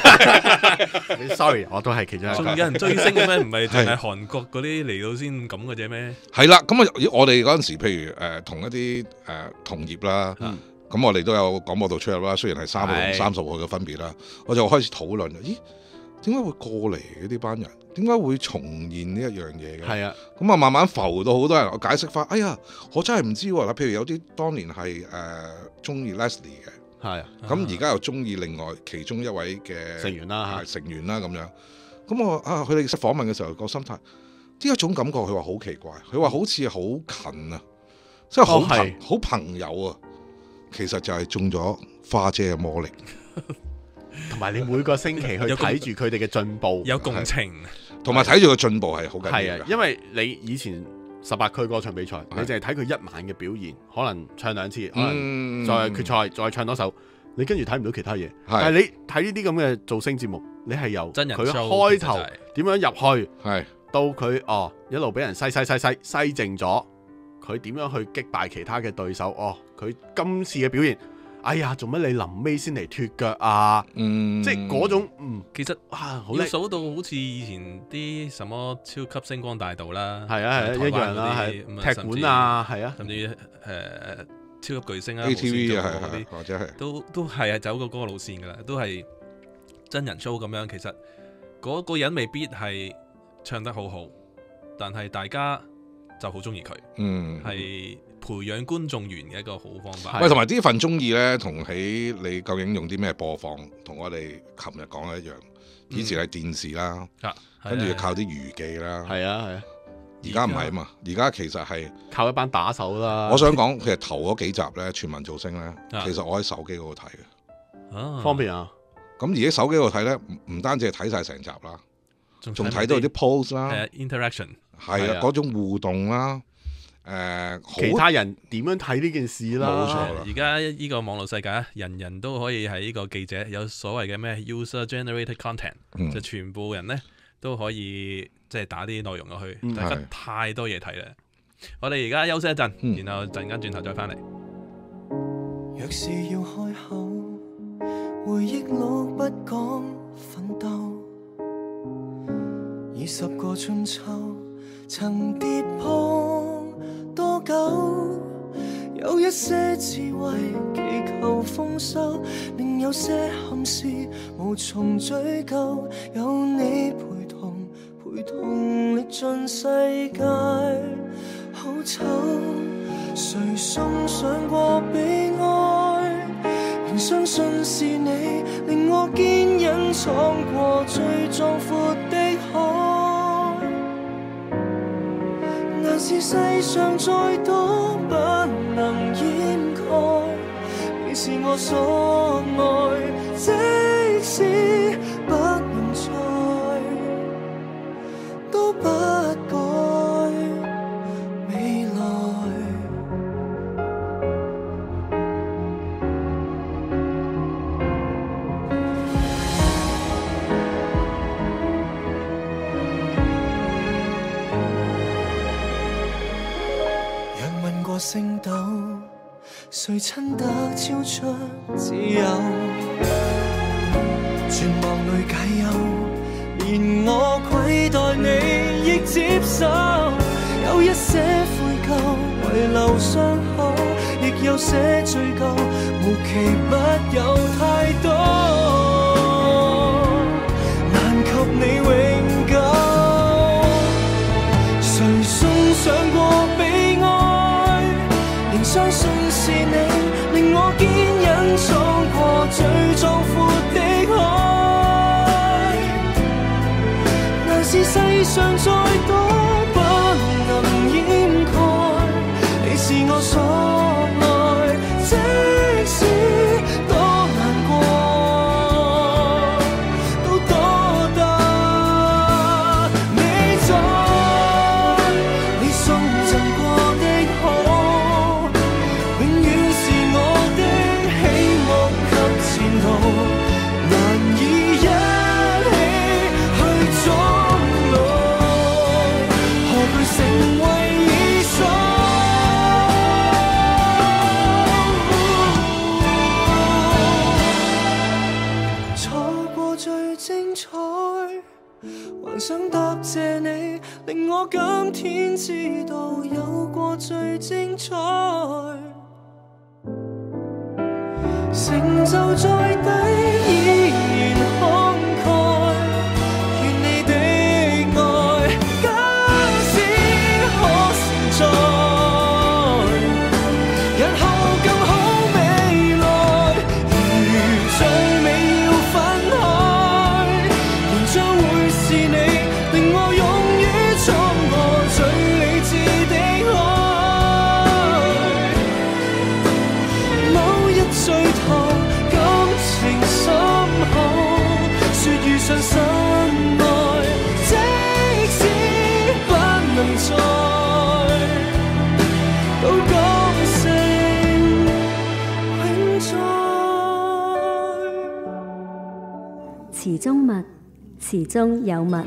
Sorry， 我都係其中一個。
仲有人追星嘅咩？唔係淨係韓國嗰啲嚟到先咁嘅啫咩？
係啦，咁啊，我哋嗰陣時，譬如同一啲同業啦，咁我哋都有廣播道出入啦。雖然係30號嘅分別啦，我就開始討論，咦？點解會過嚟嘅呢班人？點解會重現呢一樣嘢嘅？係啊，咁啊慢慢浮到好多人解釋翻。哎呀，我真係唔知喎。嗱，譬如有啲當年係中意 Leslie 嘅，係咁而家又中意另外其中一位嘅成員啦咁樣。咁我佢哋訪問嘅時候個心態，呢一種感覺佢話好奇怪，佢話好似好近啊，即係好朋友啊。其實就係中咗花姐嘅魔力。
同埋你每個星期去睇住佢哋嘅進步，
有共情，
同埋睇住個進步係好緊要嘅。
係啊，因為你以前18區歌唱比賽，你淨係睇佢一晚嘅表現，可能唱2次，可能再決賽再唱多首，你跟住睇唔到其他嘢。但係你睇呢啲咁嘅造星節目，你係由佢開頭點樣入去，到佢一路俾人篩淨咗，佢點樣去擊敗其他嘅對手？佢今次嘅表現，哎呀，做乜你臨尾先嚟脫腳啊？即係嗰種
其實要數到好似以前啲什麼超級星光大道啦，
係啊一樣啦，係踢館啊，係啊，
甚至超級巨星啊
ATV 啊，係或者係
都係走過嗰個路線㗎啦，都係真人 show 咁樣。其實嗰個人未必係唱得好好，但係大家就好中意佢，係培養觀眾緣嘅一個好方法。
喂，同埋呢份中意呢，同起你究竟用啲咩播放，同我哋琴日講嘅一樣。以前係電視啦，跟住靠啲娛記啦，
係啊。
而家唔係啊嘛，而家其實係
靠一班打手啦。
我想講，其實頭嗰幾集呢，全民造星呢，其實我喺手機嗰度睇嘅，
方便啊。
咁而家手機嗰度睇呢，唔單止係睇晒成集啦，仲睇到啲 post 啦
，interaction
係啊，嗰種互動啦。
其他人點樣睇呢件事啦？
冇錯啦。
而家呢個網絡世界，人人都可以係呢個記者，有所謂嘅咩 user generated content，就全部人呢都可以即係打啲內容落去，大家太多嘢睇啦。我哋而家休息一陣，然後陣間轉頭再翻嚟。
若是要開口，回憶錄不講奮鬥，20個春秋曾跌碰多久？有一些智慧祈求豐收，另有些憾事無從追究。有你陪同歷盡世界好醜，誰送上過悲哀？仍相信是你令我堅忍闖過最壯闊的海。但是世上再多不能掩蓋，你是我所愛，即使不能再都不改未來。若問過星斗，誰親得超出自由？絕望裏解憂，連我愧待你亦接受。有一些悔疚遺留傷口，亦有些追究，無奇不有太多，難及你永久。誰送上過悲哀？仍相信是你令我堅忍闖過最壯闊的海。但是世上再多不能掩蓋，你是我所愛，即使多難過都多得你在。你送贈過的好，永遠是我的希望及前途，難以一起去終老，何懼成為異數？錯過最精彩，還想答謝你，令我今天知道有過最精彩。成就再低依然慷慨，願你的愛假使可承載，日後更好未來。如最美要分開，仍將會是你令我勇於闖過最理智的海。某日聚頭感情深厚，
中物，時中有物。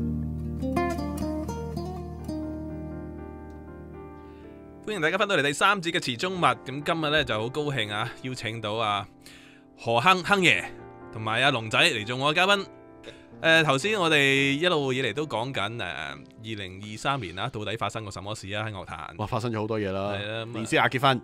歡迎大家翻到嚟第3節嘅詞中物。咁今日咧就好高興啊，邀請到何亨爺同埋阿龍仔嚟做我嘅嘉賓。頭先我哋一路以嚟都講緊2023年啦，到底發生過什麼事啊？喺樂壇
哇，發生咗好多嘢啦。
係啦，
連詩雅結婚，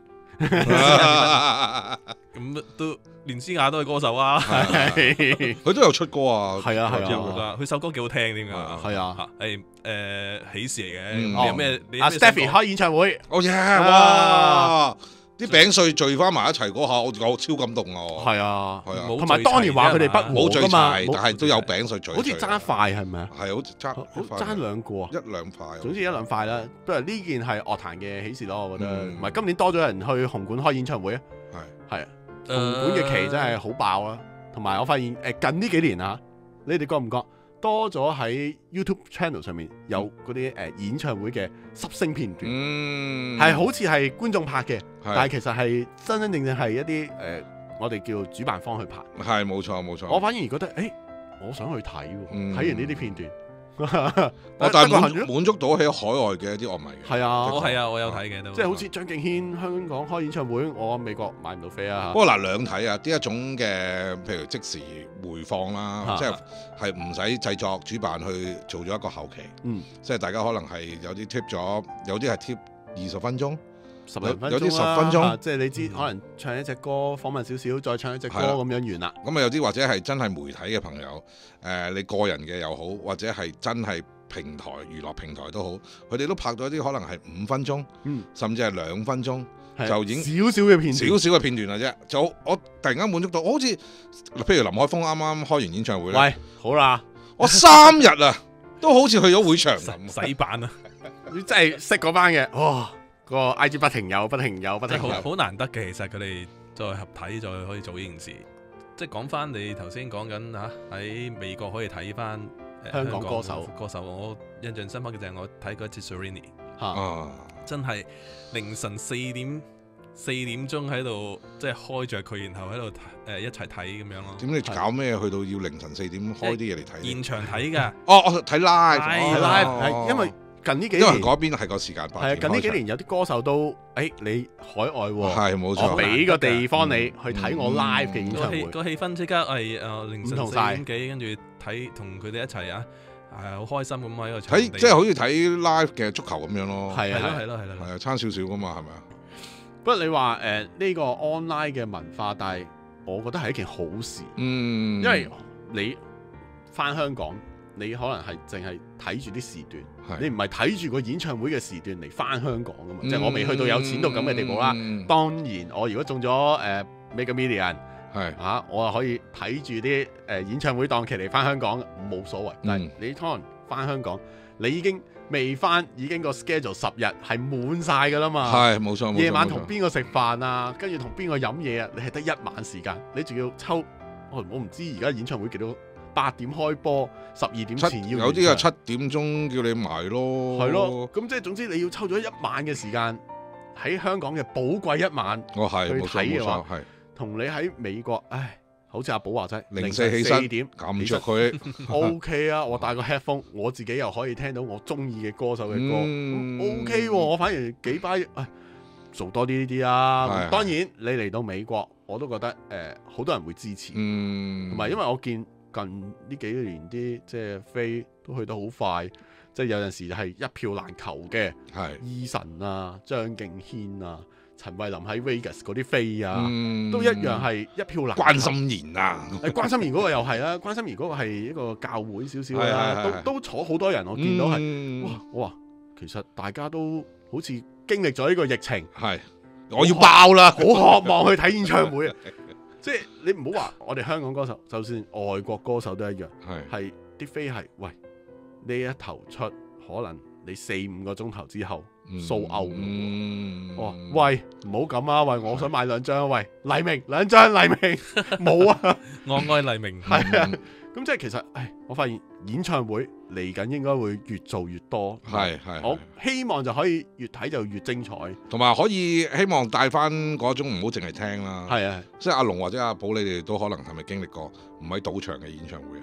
咁都連詩雅都係歌手啊，
佢都有出歌啊。
係啊係
啊，佢首歌幾好聽添㗎。
係啊，
係喜事嚟嘅。你有咩？
阿 Stephy 開演唱會，
哦耶！哇！啲餅碎聚翻埋一齊嗰下，我超感動啊！
係啊，
係啊，
同埋當年話佢哋不和㗎嘛，
但係都有餅碎聚，
好似爭塊係咪啊？
係好似爭
兩個啊，
一兩塊。
總之一兩塊啦。不過呢件係樂壇嘅喜事咯，我覺得。唔係今年多咗人去紅館開演唱會啊，係啊，紅館嘅期真係好爆啊！同埋我發現近呢幾年啊，你哋覺唔覺？多咗喺 YouTube channel 上面有嗰啲演唱會嘅濕聲片段，係好似係觀眾拍嘅，但係其實係真真正正係一啲我哋叫主辦方去拍。
係冇錯冇錯。
我反而覺得我想去睇喎，睇完呢啲片段。
但係滿足到喺海外嘅一啲樂迷嘅。
係啊，
我有睇嘅都。
即係好似張敬軒香港開演唱會，我美國買唔到飛啊。
不過嗱，兩睇啊，呢一種嘅譬如即時回放啦，即係唔使製作主辦去做咗一個後期。即係大家可能係有啲 tip 咗，有啲係 tip 20分鐘。有啲10分鐘，
即係你知，可能唱一隻歌，訪問少少，再唱一隻歌咁樣完啦。
咁啊有啲或者係真係媒體嘅朋友，你個人嘅又好，或者係真係平台娛樂平台都好，佢哋都拍咗啲可能係5分鐘，甚至係2分鐘，就已經
少少嘅片段，
少少嘅片段啦啫。就我突然間滿足到，好似譬如林海峰啱啱開完演唱會咧，
喂，好啦，
我3日啊，都好似去咗會場
洗版啊！
你真係識嗰班嘅，哇！個 IG 不停有，
好難得嘅。其實佢哋再合體，再可以做呢件事。即係講翻你頭先講緊喺美國可以睇翻
香港歌手。
我印象深刻嘅就係我睇過一次 Serrini， 真係凌晨4點鐘喺度，即係開着佢，然後喺度一齊睇咁樣咯。
點你搞咩去到要凌晨4點開啲嘢嚟睇？
現場睇㗎。
睇 live，
係因為。近呢幾年，
因為嗰邊係個時間
係近呢幾年有啲歌手都，你海外喎，
係冇錯，
我俾個地方你去睇我 live 嘅演唱會，
個氣氛即刻係凌晨4點幾，跟住睇同佢哋一齊好開心咁喺個場地，
即係好似睇 live 嘅足球咁樣咯，
係
啊，差少少噶嘛，係咪啊？
不過你話呢個 online 嘅文化，但係我覺得係一件好事，因為你返香港。你可能係淨係睇住啲時段，你唔係睇住個演唱會嘅時段嚟返香港噶嘛？即係我未去到有錢到咁嘅地步啦。當然，我如果中咗Mega Million，我可以睇住啲演唱會檔期嚟返香港，冇所謂。但係你可能返香港，你已經未返，已經個 schedule 10日係滿晒㗎啦嘛。
係冇錯，
夜晚同邊個食飯啊？跟住同邊個飲嘢啊？你係得1晚時間，你仲要抽？我唔知而家演唱會幾多？8點開波，12點前要有
啲係7點鐘叫你埋咯，
係咯，咁即係總之你要抽咗1晚嘅時間喺香港嘅寶貴1晚去睇嘅話，同你喺美國，好似阿寶話齋
04起身
4點
撳著佢
，OK 啊，我帶個 headphone，我自己又可以聽到我中意嘅歌手嘅歌，OK 喎，我反而幾擺做多啲呢啲啊。當然你嚟到美國，我都覺得好多人會支持，同埋因為我見。近呢幾年啲即係飛都去得好快，即係有陣時係一票難求嘅。Eason 啊、張敬軒啊、陳慧琳喺 Vegas 嗰啲飛啊，都一樣係一票難求。
關心妍啊，
關心妍嗰個又係啦，關心妍嗰個係一個教會少少啦，都坐好多人，我見到係哇，其實大家都好似經歷咗呢個疫情，
我要爆啦，
好渴望去睇演唱會啊！即係你唔好話我哋香港歌手，就算外國歌手都一樣，係啲飛係喂呢一頭出，可能你4-5個鐘頭之後sold out。我話喂唔好咁啊，喂我想買2張，喂黎明2張黎明冇啊，
我愛黎明
係啊，咁即係其實我發現演唱會嚟緊應該會越做越多，我希望就可以越睇就越精彩，
同埋可以希望帶翻嗰種唔好淨係聽啦，即係阿龍或者阿寶你哋都可能係咪經歷過唔喺賭場嘅演唱會啊？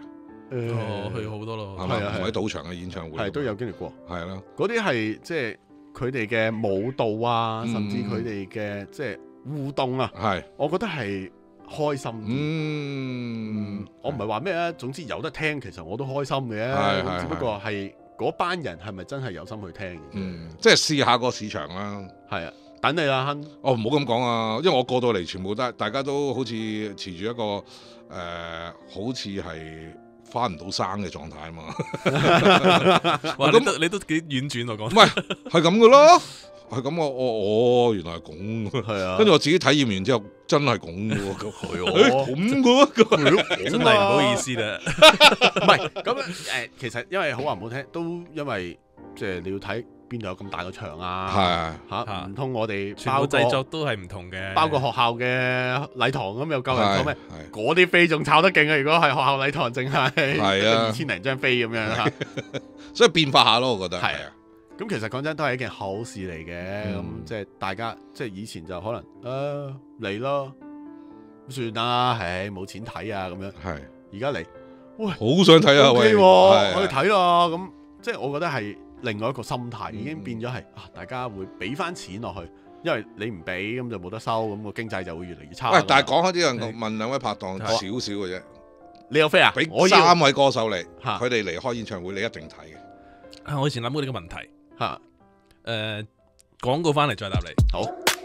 去好多咯，
係咪？唔喺賭場嘅演唱會，
係都有經歷過，
係啦。
嗰啲係即係佢哋嘅舞蹈啊，甚至佢哋嘅即係互動啊，
係，
我覺得係開心啲。我唔係話咩啊，總之有得聽，其實我都開心嘅。只不過係嗰班人係咪真係有心去聽？
即係試下個市場啦。
係啊。等你啦，亨。
哦，唔好咁講啊，因為我過到嚟全部都大家都好似持住一個好似係翻唔到生嘅狀態啊嘛。
哇！你都幾婉轉喎講。
唔係，係咁嘅咯，係咁我原來係咁。係啊。跟住我自己體驗完之後，真係咁嘅喎。係啊。咁嘅，
真係唔好意思啦。
唔係咁其實因為好話唔好聽，都因為即係你要睇。邊度有咁大個場啊？係嚇，唔通我哋
全部製作都係唔同嘅，
包括學校嘅禮堂咁又夠人講咩？嗰啲飛仲炒得勁啊！如果係學校禮堂，淨係2000零張飛咁樣嚇，
所以變化下咯，我覺得
係啊。咁其實講真都係一件好事嚟嘅。咁即係大家即係以前就可能嚟咯，算啦，冇錢睇啊咁樣。係而家嚟，喂，
好想睇啊
！OK 喎，可以睇啦。咁即係我覺得係。另外一個心態已經變咗係大家會俾翻錢落去，因為你唔俾咁就冇得收，咁個經濟就會越嚟越差。
喂，但係講開呢樣，問兩位拍檔少少嘅啫。
你有飛啊？
俾3位歌手嚟，佢哋嚟開演唱會，你一定睇
嘅。我以前諗過呢個問題
嚇，
廣告翻嚟再答你。
好。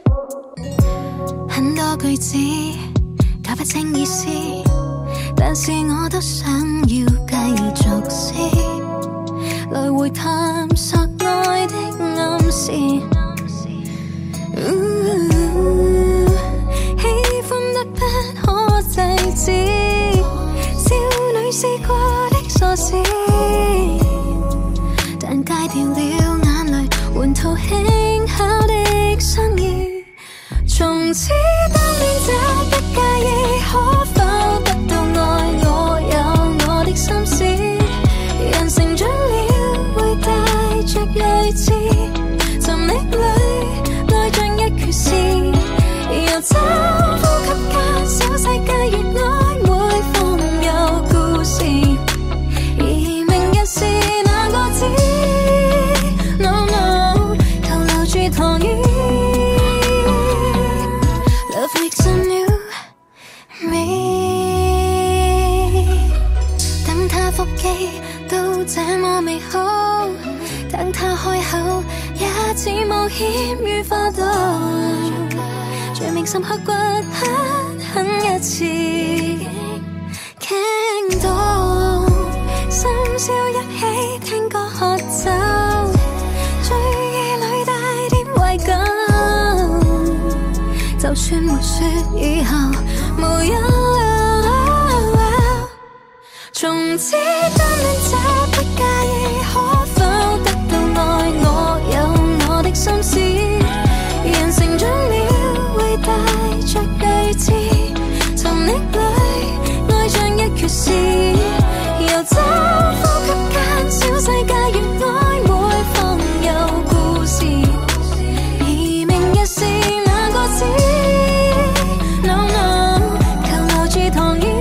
很多句子搞不清意思，但是我都想要繼續試。來回探索愛的暗示，喜歡得不可制止，少女試過的傻事，但戒掉了眼淚，換套輕巧的相遇。從此單戀者不介意，可否得到愛？我有我的心思，人成長了。帶着睿智，沉溺裏愛像一決心，遊走呼吸間，小世界越曖昧，放有故事。而明日是哪個知 ？No no， 求留住糖衣。Love makes a new me， 等他腹肌都這麼美好。等他開口，也似冒險於花都，罪名深刻骨狠一次，傾到深宵一起聽歌喝酒，醉意裏帶點懷舊，就算沒說以後無憂，從此單戀者不介意，可否得愛？我有我的心思，人成長了會帶着睿智，沉溺裏愛像一決心，遊走呼吸間，小世界越曖昧，放有故事。而明日是哪個知 ？No no， 求留住糖衣。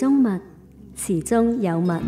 中物，詞中有物。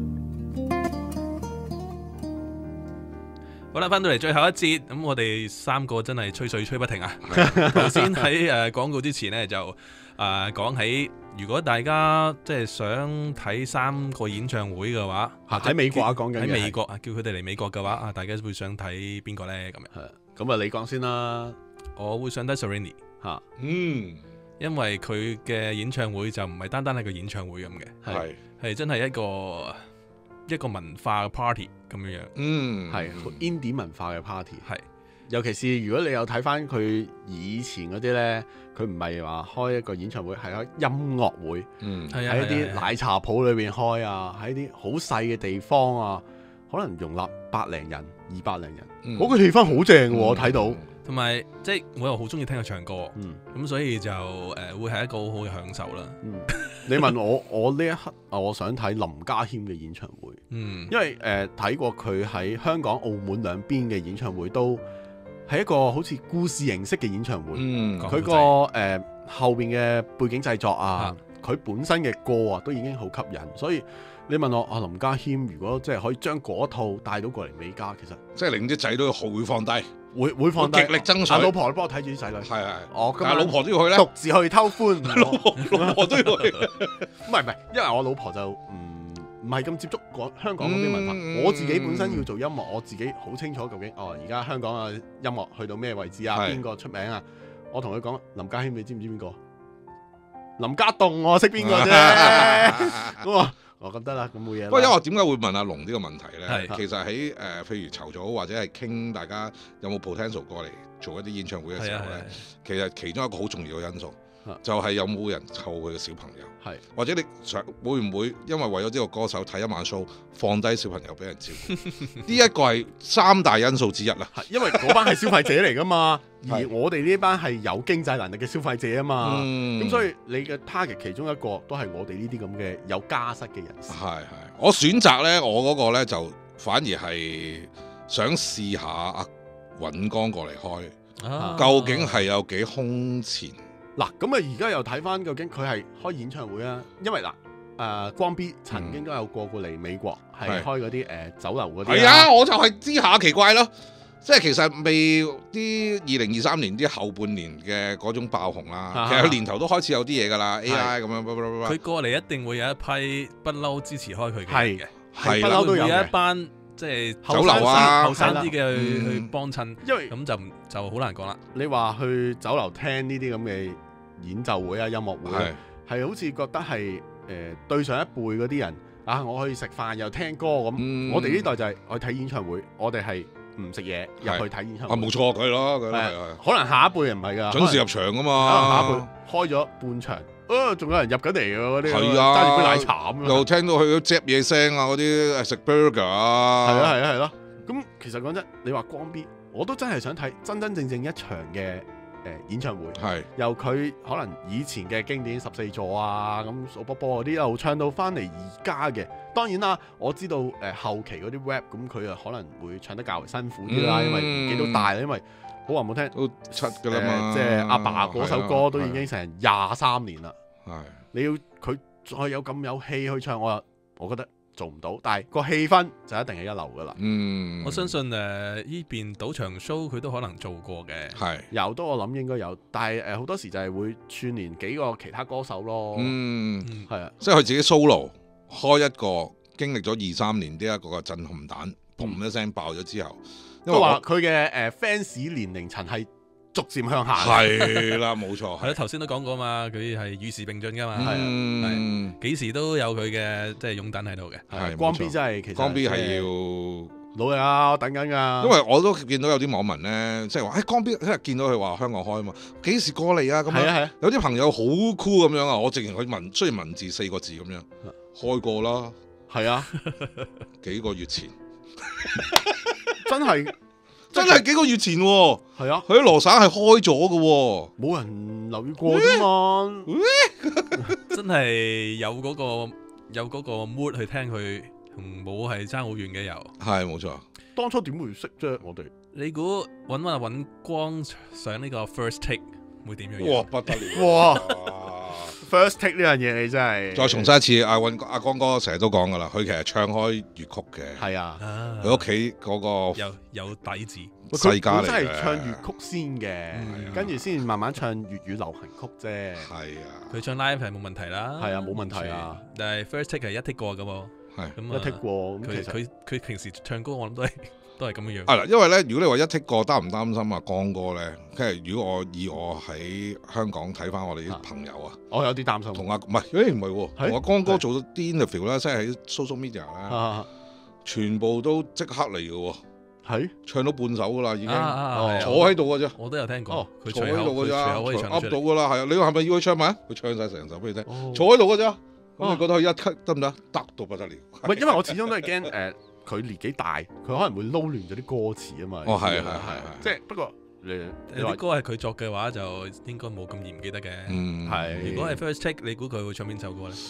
好啦，翻到嚟最後一節，咁我哋三個真係吹水吹不停啊！頭先喺廣告之前呢，就講起，如果大家即係想睇3個演唱會嘅話，
喺美國講緊
喺美國叫佢哋嚟美國嘅話，大家會想睇邊個呢？咁樣
咁啊，你講先啦。
我會想睇 Serrini
嚇，
因為佢嘅演唱會就唔係單單係個演唱會咁嘅，係真係一個文化嘅 party 咁樣樣，
係 indie 文化嘅 party， 係尤其是如果你有睇翻佢以前嗰啲咧，佢唔係話開一個演唱會，係開音樂會，喺一啲奶茶鋪裏邊開啊，喺啲好細嘅地方啊，可能容納100零人、200零人，嗰個氣氛好正喎，我睇到。
同埋即係我又好中意聽佢唱歌，咁所以就會係一個好好嘅享受啦。
你問我呢一刻我想睇林家謙嘅演唱會，因為睇過佢喺香港、澳門兩邊嘅演唱會，都係一個好似故事形式嘅演唱會。佢個後邊嘅背景製作啊，佢本身嘅歌啊，都已經好吸引。所以你問我林家謙如果即係可以將嗰套帶到過嚟美加，其實
即係令啲仔都會放低。
會放低，
極力爭取。
老婆，你幫我睇住啲仔女。係，
但係老婆都要去咧。
獨自去偷歡，
老婆都要去。
唔係，因為我老婆就唔係咁接觸香港嗰邊文化。我自己本身要做音樂，我自己好清楚究竟而家香港嘅音樂去到咩位置啊？邊個出名啊？我同佢講林家謙，你知唔知邊個？林家棟我識邊個啫。我覺得啦，咁冇嘢。不
過因為我點解會問阿龍呢個問題咧？其實喺譬如籌組或者係傾大家有冇 potential 過嚟做一啲演唱會嘅時候咧，其實其中一個好重要嘅因素就係有冇人湊佢嘅小朋友，或者你想會唔會因為咗呢個歌手睇一晚 show 放低小朋友俾人照顧？呢一個係3大因素之一啦。
因為嗰班係消費者嚟噶嘛，而我哋呢班係有經濟能力嘅消費者啊嘛，咁所以你嘅 target 其中一個都係我哋呢啲咁嘅有家室嘅人士。
係，我選擇咧，我嗰個咧就反而係想試下阿尹光過嚟開，究竟係有幾空前？
嗱，咁啊，而家又睇翻究竟佢係開演唱會啊？因為嗱，光 B 曾經都有過嚟美國，係開嗰啲酒樓嗰啲。
係啊，我就係知下奇怪咯，即係其實未啲2023年啲後半年嘅嗰種爆紅啦，其實佢年頭都開始有啲嘢㗎啦 ，AI 咁樣。
佢過嚟一定會有一批不嬲支持開佢嘅，
係不嬲都有
一班即係
酒樓啊，
後生啲嘅去幫襯，因為咁就好難講啦。
你話去酒樓聽呢啲咁嘅演奏會啊、音樂會，係好似覺得係對上一輩嗰啲人啊，我可以食飯又聽歌咁。我哋呢代就係去睇演唱會，我哋係唔食嘢入去睇演唱會。
冇錯，佢咯，
可能下一輩人唔係㗎，
準時入場㗎嘛。
下一輩開咗半場，仲有人入緊嚟㗎嗰啲，
係啊，
揸住杯奶茶咁樣，
又聽到佢嗰隻嘢聲啊，嗰啲食 burger 啊，
係咯。咁其實講真，你話光 B，我都真係想睇真真正正一場嘅演唱會，由佢可能以前嘅經典14座啊，咁數波波嗰啲一路唱到翻嚟而家嘅。當然啦，我知道後期嗰啲 rap 咁佢啊可能會唱得較為辛苦啲啦，因為年紀都大啦，因為好話冇聽
都7㗎啦嘛，
即係阿爸嗰首歌都已經成23年啦。你要佢再有咁有氣去唱，我覺得做唔到，但係個氣氛就一定係一流噶啦。
我相信呢邊賭場 show 佢都可能做過嘅，
有都我諗應該有，但係好多時就係會串連幾個其他歌手咯。係啊，
即係佢自己 solo 開一個經歷咗2-3年呢一個嘅震撼彈，砰一聲爆咗之後，
因為話佢嘅fans 年齡層係逐漸向下。
係啦，冇錯。
係咯，頭先都講過嘛，佢係與時並進噶嘛，係幾時都有佢嘅即係擁躉喺度嘅。
係光 B 真係其實
光 B 係要
努力啊，我等緊㗎。
因為我都見到有啲網民咧，即係話光 B 聽日見到佢話香港開啊嘛，幾時過嚟啊？咁樣有啲朋友好酷咁樣啊，我直情去問，雖然文字4個字咁樣開過啦。
係啊，
幾個月前
真係。
真係幾個月前喎，
係啊，
佢喺羅省係開咗嘅喎，
冇人留意過啫嘛。
真係有嗰個 mood 去聽佢，同冇係爭好遠嘅又
係冇錯。
當初點會識啫？我哋
你估揾阿尹光上呢個 first take 會點樣？
哇，不得了！
哇 first take 呢樣嘢你真係
再重申一次，阿光哥成日都講噶啦，佢其實唱開粵曲嘅。
係啊，
佢屋企嗰個
有底子。
世家嚟嘅，
真係唱粵曲先嘅，跟住先慢慢唱粵語流行曲啫。
係啊，
佢唱 live 係冇問題啦。
係啊，冇問題啊。
但係 first take 係一 take 過嘅喎。
係
咁
一 take 過。
佢平時唱歌我諗都係咁樣樣。
係啦，因為咧，如果你話一 take 過，擔唔擔心啊？光哥咧，即係如果我喺香港睇翻我哋啲朋友啊，
我有啲擔心。
同唔係喎，同阿光哥做咗啲 interview 咧，即係喺 social media 咧，全部都即刻嚟嘅喎。
係
唱到半首噶啦，已經坐喺度嘅啫。
我都有聽過，佢
坐喺度嘅咋，
可以唱
噏到噶啦。係啊，你話係咪要佢唱埋？佢唱晒成首俾你聽，坐喺度嘅咋。咁你覺得佢一咳得唔得？得到不得了。
唔係，因為我始終都係驚佢年紀大，佢可能會撈亂咗啲歌詞啊嘛。
哦，係，
即係不過你
啲歌係佢作嘅話，就應該冇咁嚴記得嘅。
係。
如果係 first take，你估佢會唱邊首歌咧？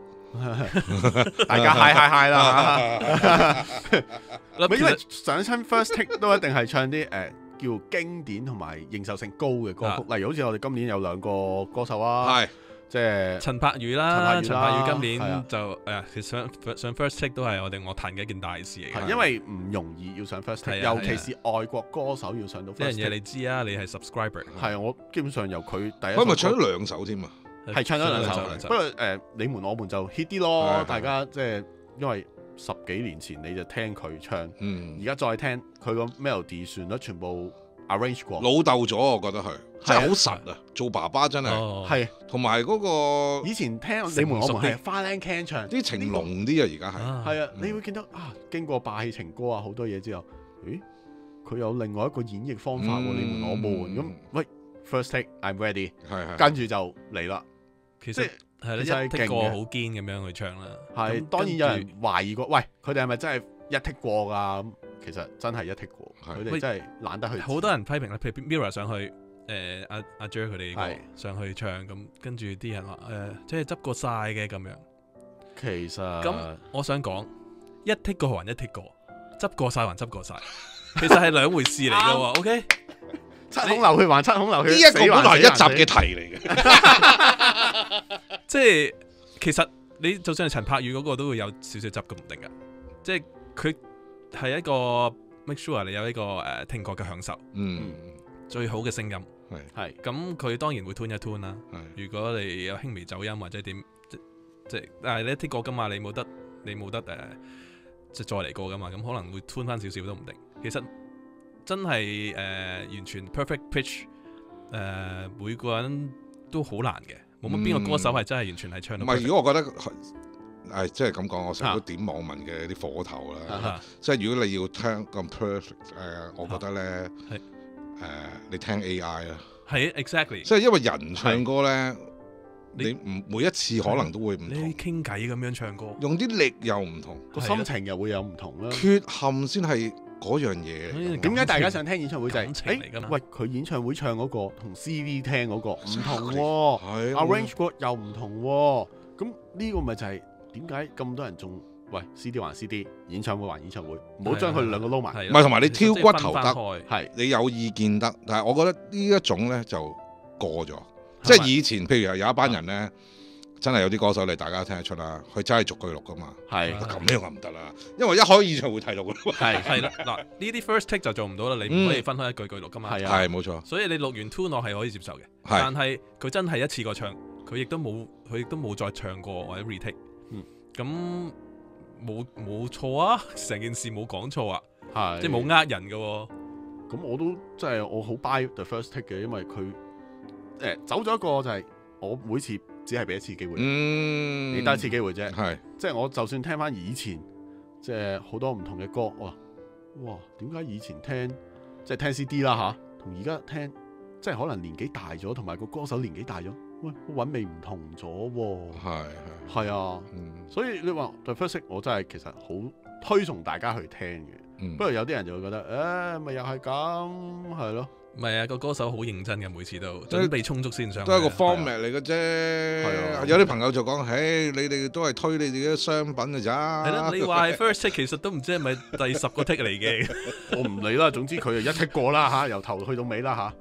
大家嗨啦！因為上親 first take 都一定係唱啲叫經典同埋認受性高嘅歌曲，例如好似我哋今年有兩個歌手啊，即係
陳柏宇啦，陳柏宇今年就其實上 first take 都係我哋樂壇嘅一件大事嚟嘅，
因為唔容易要上 first take，尤其是外國歌手要上到 first take。
呢樣嘢你知啊，你係 subscriber。
係我基本上由佢第一，
佢咪唱咗兩首添啊？
係唱咗兩首，不過你們我們就 hit 啲咯，大家即係因為10幾年前你就聽佢唱，而家再聽佢個 melody 旋律全部 arrange 過，
老豆咗我覺得佢真係好實啊！做爸爸真係
係，
同埋嗰個
以前聽你們我們係花靚 can 唱，
啲情濃啲啊！而家
係啊，你會見到啊，經過霸氣情歌啊好多嘢之後，咦，佢有另外一個演繹方法喎，你們我們咁，喂 first take I'm ready， 跟住就嚟啦。
其實係咧，一 take 過好堅咁樣去唱啦。
係當然有人懷疑過，喂，佢哋係咪真係一 take 過㗎？咁其實真係一 take 過，佢哋真係懶得去。
好多人批評啦，譬如 Mirror 上去，阿 Jer 佢哋上去唱咁，跟住啲人話即係執過晒嘅咁樣。
其實
咁我想講，一 take 過還一 take 過，執過晒還執過晒，其實係兩回事嚟㗎喎。OK。
七孔流血還七孔流血，
呢一個本來一集嘅題嚟嘅。
即係其實你就算係陳柏宇嗰個都會有少少執咁唔定㗎，即係佢係一個 make sure 你有一個聽覺嘅享受，最好嘅聲音係咁佢當然會 tune 一 tune 啦。如果你有輕微走音或者點即係但係你一 take 過㗎嘛，你冇得即係再嚟過㗎嘛，咁可能會 tune 翻少少都唔定。其實真係完全 perfect pitch， 每個人都好難嘅，冇乜邊個歌手係真係完全係唱到。唔係，
如果我覺得即係咁講，我成日都點網民嘅啲火頭啦。即係如果你要聽咁 perfect， 我覺得咧你聽 AI 啦。
係 exactly。
即係因為人唱歌咧，你唔每一次可能都會唔同。
你傾偈咁樣唱歌，
用啲力又唔同，
個心情又會有唔同啦。
缺陷先係。嗰樣嘢，
點解大家想聽演唱會就係
喂
佢演唱會唱嗰個同 CD 聽嗰個唔同喎，arrange 過又唔同喎，咁呢個咪就係點解咁多人仲喂 CD 還 CD， 演唱會還演唱會，唔好將佢兩個撈埋。
唔係同埋你挑骨頭得，
係
你有意見得，但係我覺得呢一種咧就過咗，即係以前譬如有一班人咧。真係有啲歌手你大家聽得出啦，佢真係逐句錄噶嘛。係咁樣就唔得啦，因為一開演唱會睇到㗎。
係啦，嗱呢啲 first take 就做唔到啦，你唔可以分開一句句錄噶嘛。
係冇錯。
所以你錄完 tune 我係可以接受嘅，但係佢真係一次過唱，佢亦都冇再唱過或者 retake。咁冇錯啊，成件事冇講錯啊，即係冇呃人嘅喎。
咁我都真係我好 buy the first take 嘅，因為佢走咗一個就係我每次。只係俾一次機會，你得一次機會啫。即係我就算聽翻以前，即係好多唔同嘅歌，哇！點解以前聽即係聽 CD 啦嚇，同而家聽即係可能年紀大咗，同埋個歌手年紀大咗，喂，韻味唔同咗喎。係啊，所以你話 The First Take 我真係其實好推崇大家去聽嘅。不過有啲人就會覺得，咪又係咁，係咯。
唔係啊，個歌手好認真嘅，每次都準備充足先上。
都係個 format 嚟嘅啫。有啲朋友就講：你哋都係推你自己嘅商品嘅咋。
係啦，你話係 first take， 其實都唔知係咪第10個 take 嚟嘅。
我唔理啦，總之佢就一 take 過啦嚇，由頭去到尾啦嚇。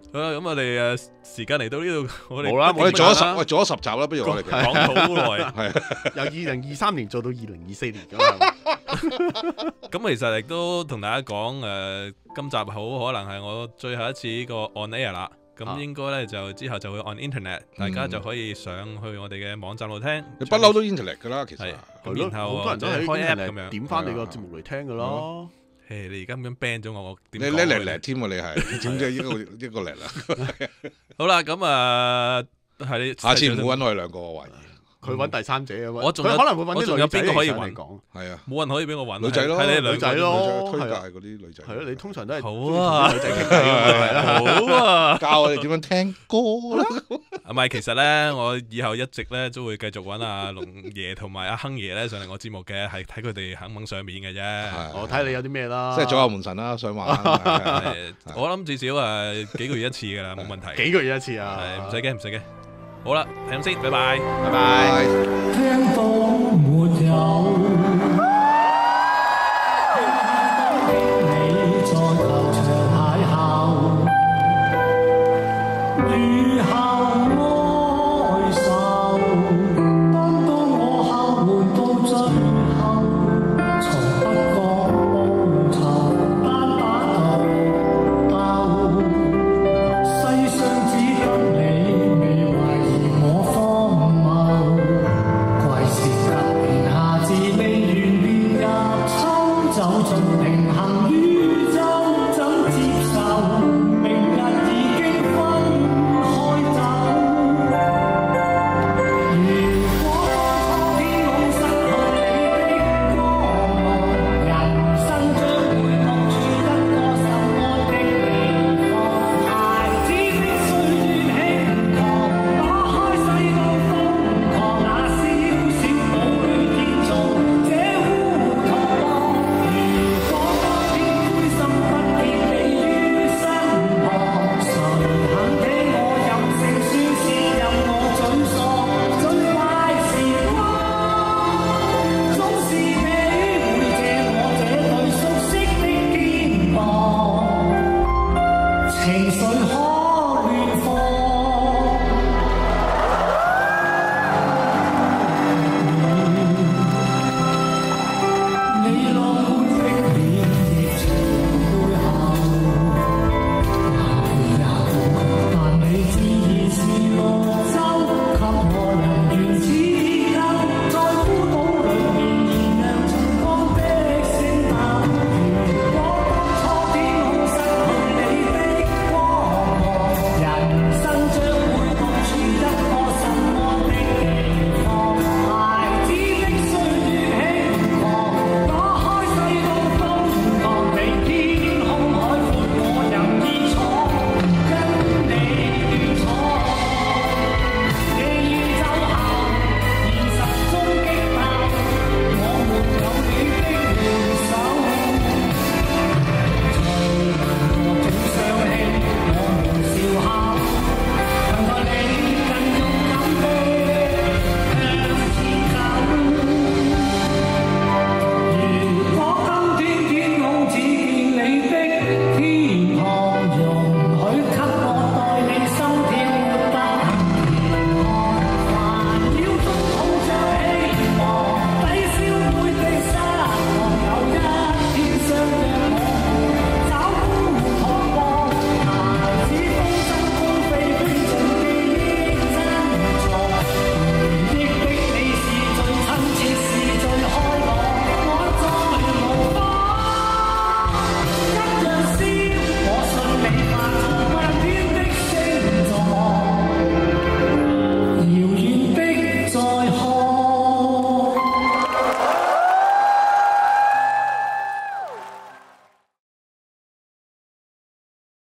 好啦，咁我哋時間嚟到呢度，我哋
冇啦，我哋做咗10集啦，不如我哋
講好耐，
係
由2023年做到2024年咁。
咁其實亦都同大家講今集好可能係我最後一次呢個 on air 啦。咁應該咧就之後就會 on internet，大家就可以上去我哋嘅網站度聽。
你不嬲都 internet 噶啦，其實。
咁然後
好多人都喺
開 app 咁
internet
樣
點翻你個節目嚟聽噶咯。
你而家咁樣 ban 咗我點？
你叻叻添喎，你係點知一個叻啦？
好啦，咁係你
下次唔好揾我哋兩個，我懷疑。
佢揾第三者啊嘛，
我仲有
可能會揾啲女仔
邊個可以揾
講，
係啊，
冇人可以俾我揾
女仔咯，
係你
女仔咯，
推介嗰啲女仔。
係咯，你通常都係
好啊，
女仔傾偈係啦，
好啊，
教我哋點樣聽歌啦。
唔係，其實咧，我以後一直咧都會繼續揾阿龍爺同埋阿亨爺咧上嚟我節目嘅，係睇佢哋肯唔肯上面嘅啫。
我睇你有啲咩啦，
即係左右門神啦，想玩。
我諗至少幾個月一次㗎啦，冇問題。
幾個月一次啊？
係唔使驚，唔使驚。好啦，係咁先，拜拜，
拜拜。
聽到沒有？你在球場邂逅，雨後哀愁。當我後援到最後，從不覺報酬，單打獨鬥。世上只得你。走進平衡宇宙，怎接受？明日已經分開走。如果當初天空失去你的光芒，人生將會獨處一個什麼的地方？孩子的歲月輕狂，打開世道瘋狂，那小小堡壘建造這烏托邦。情緒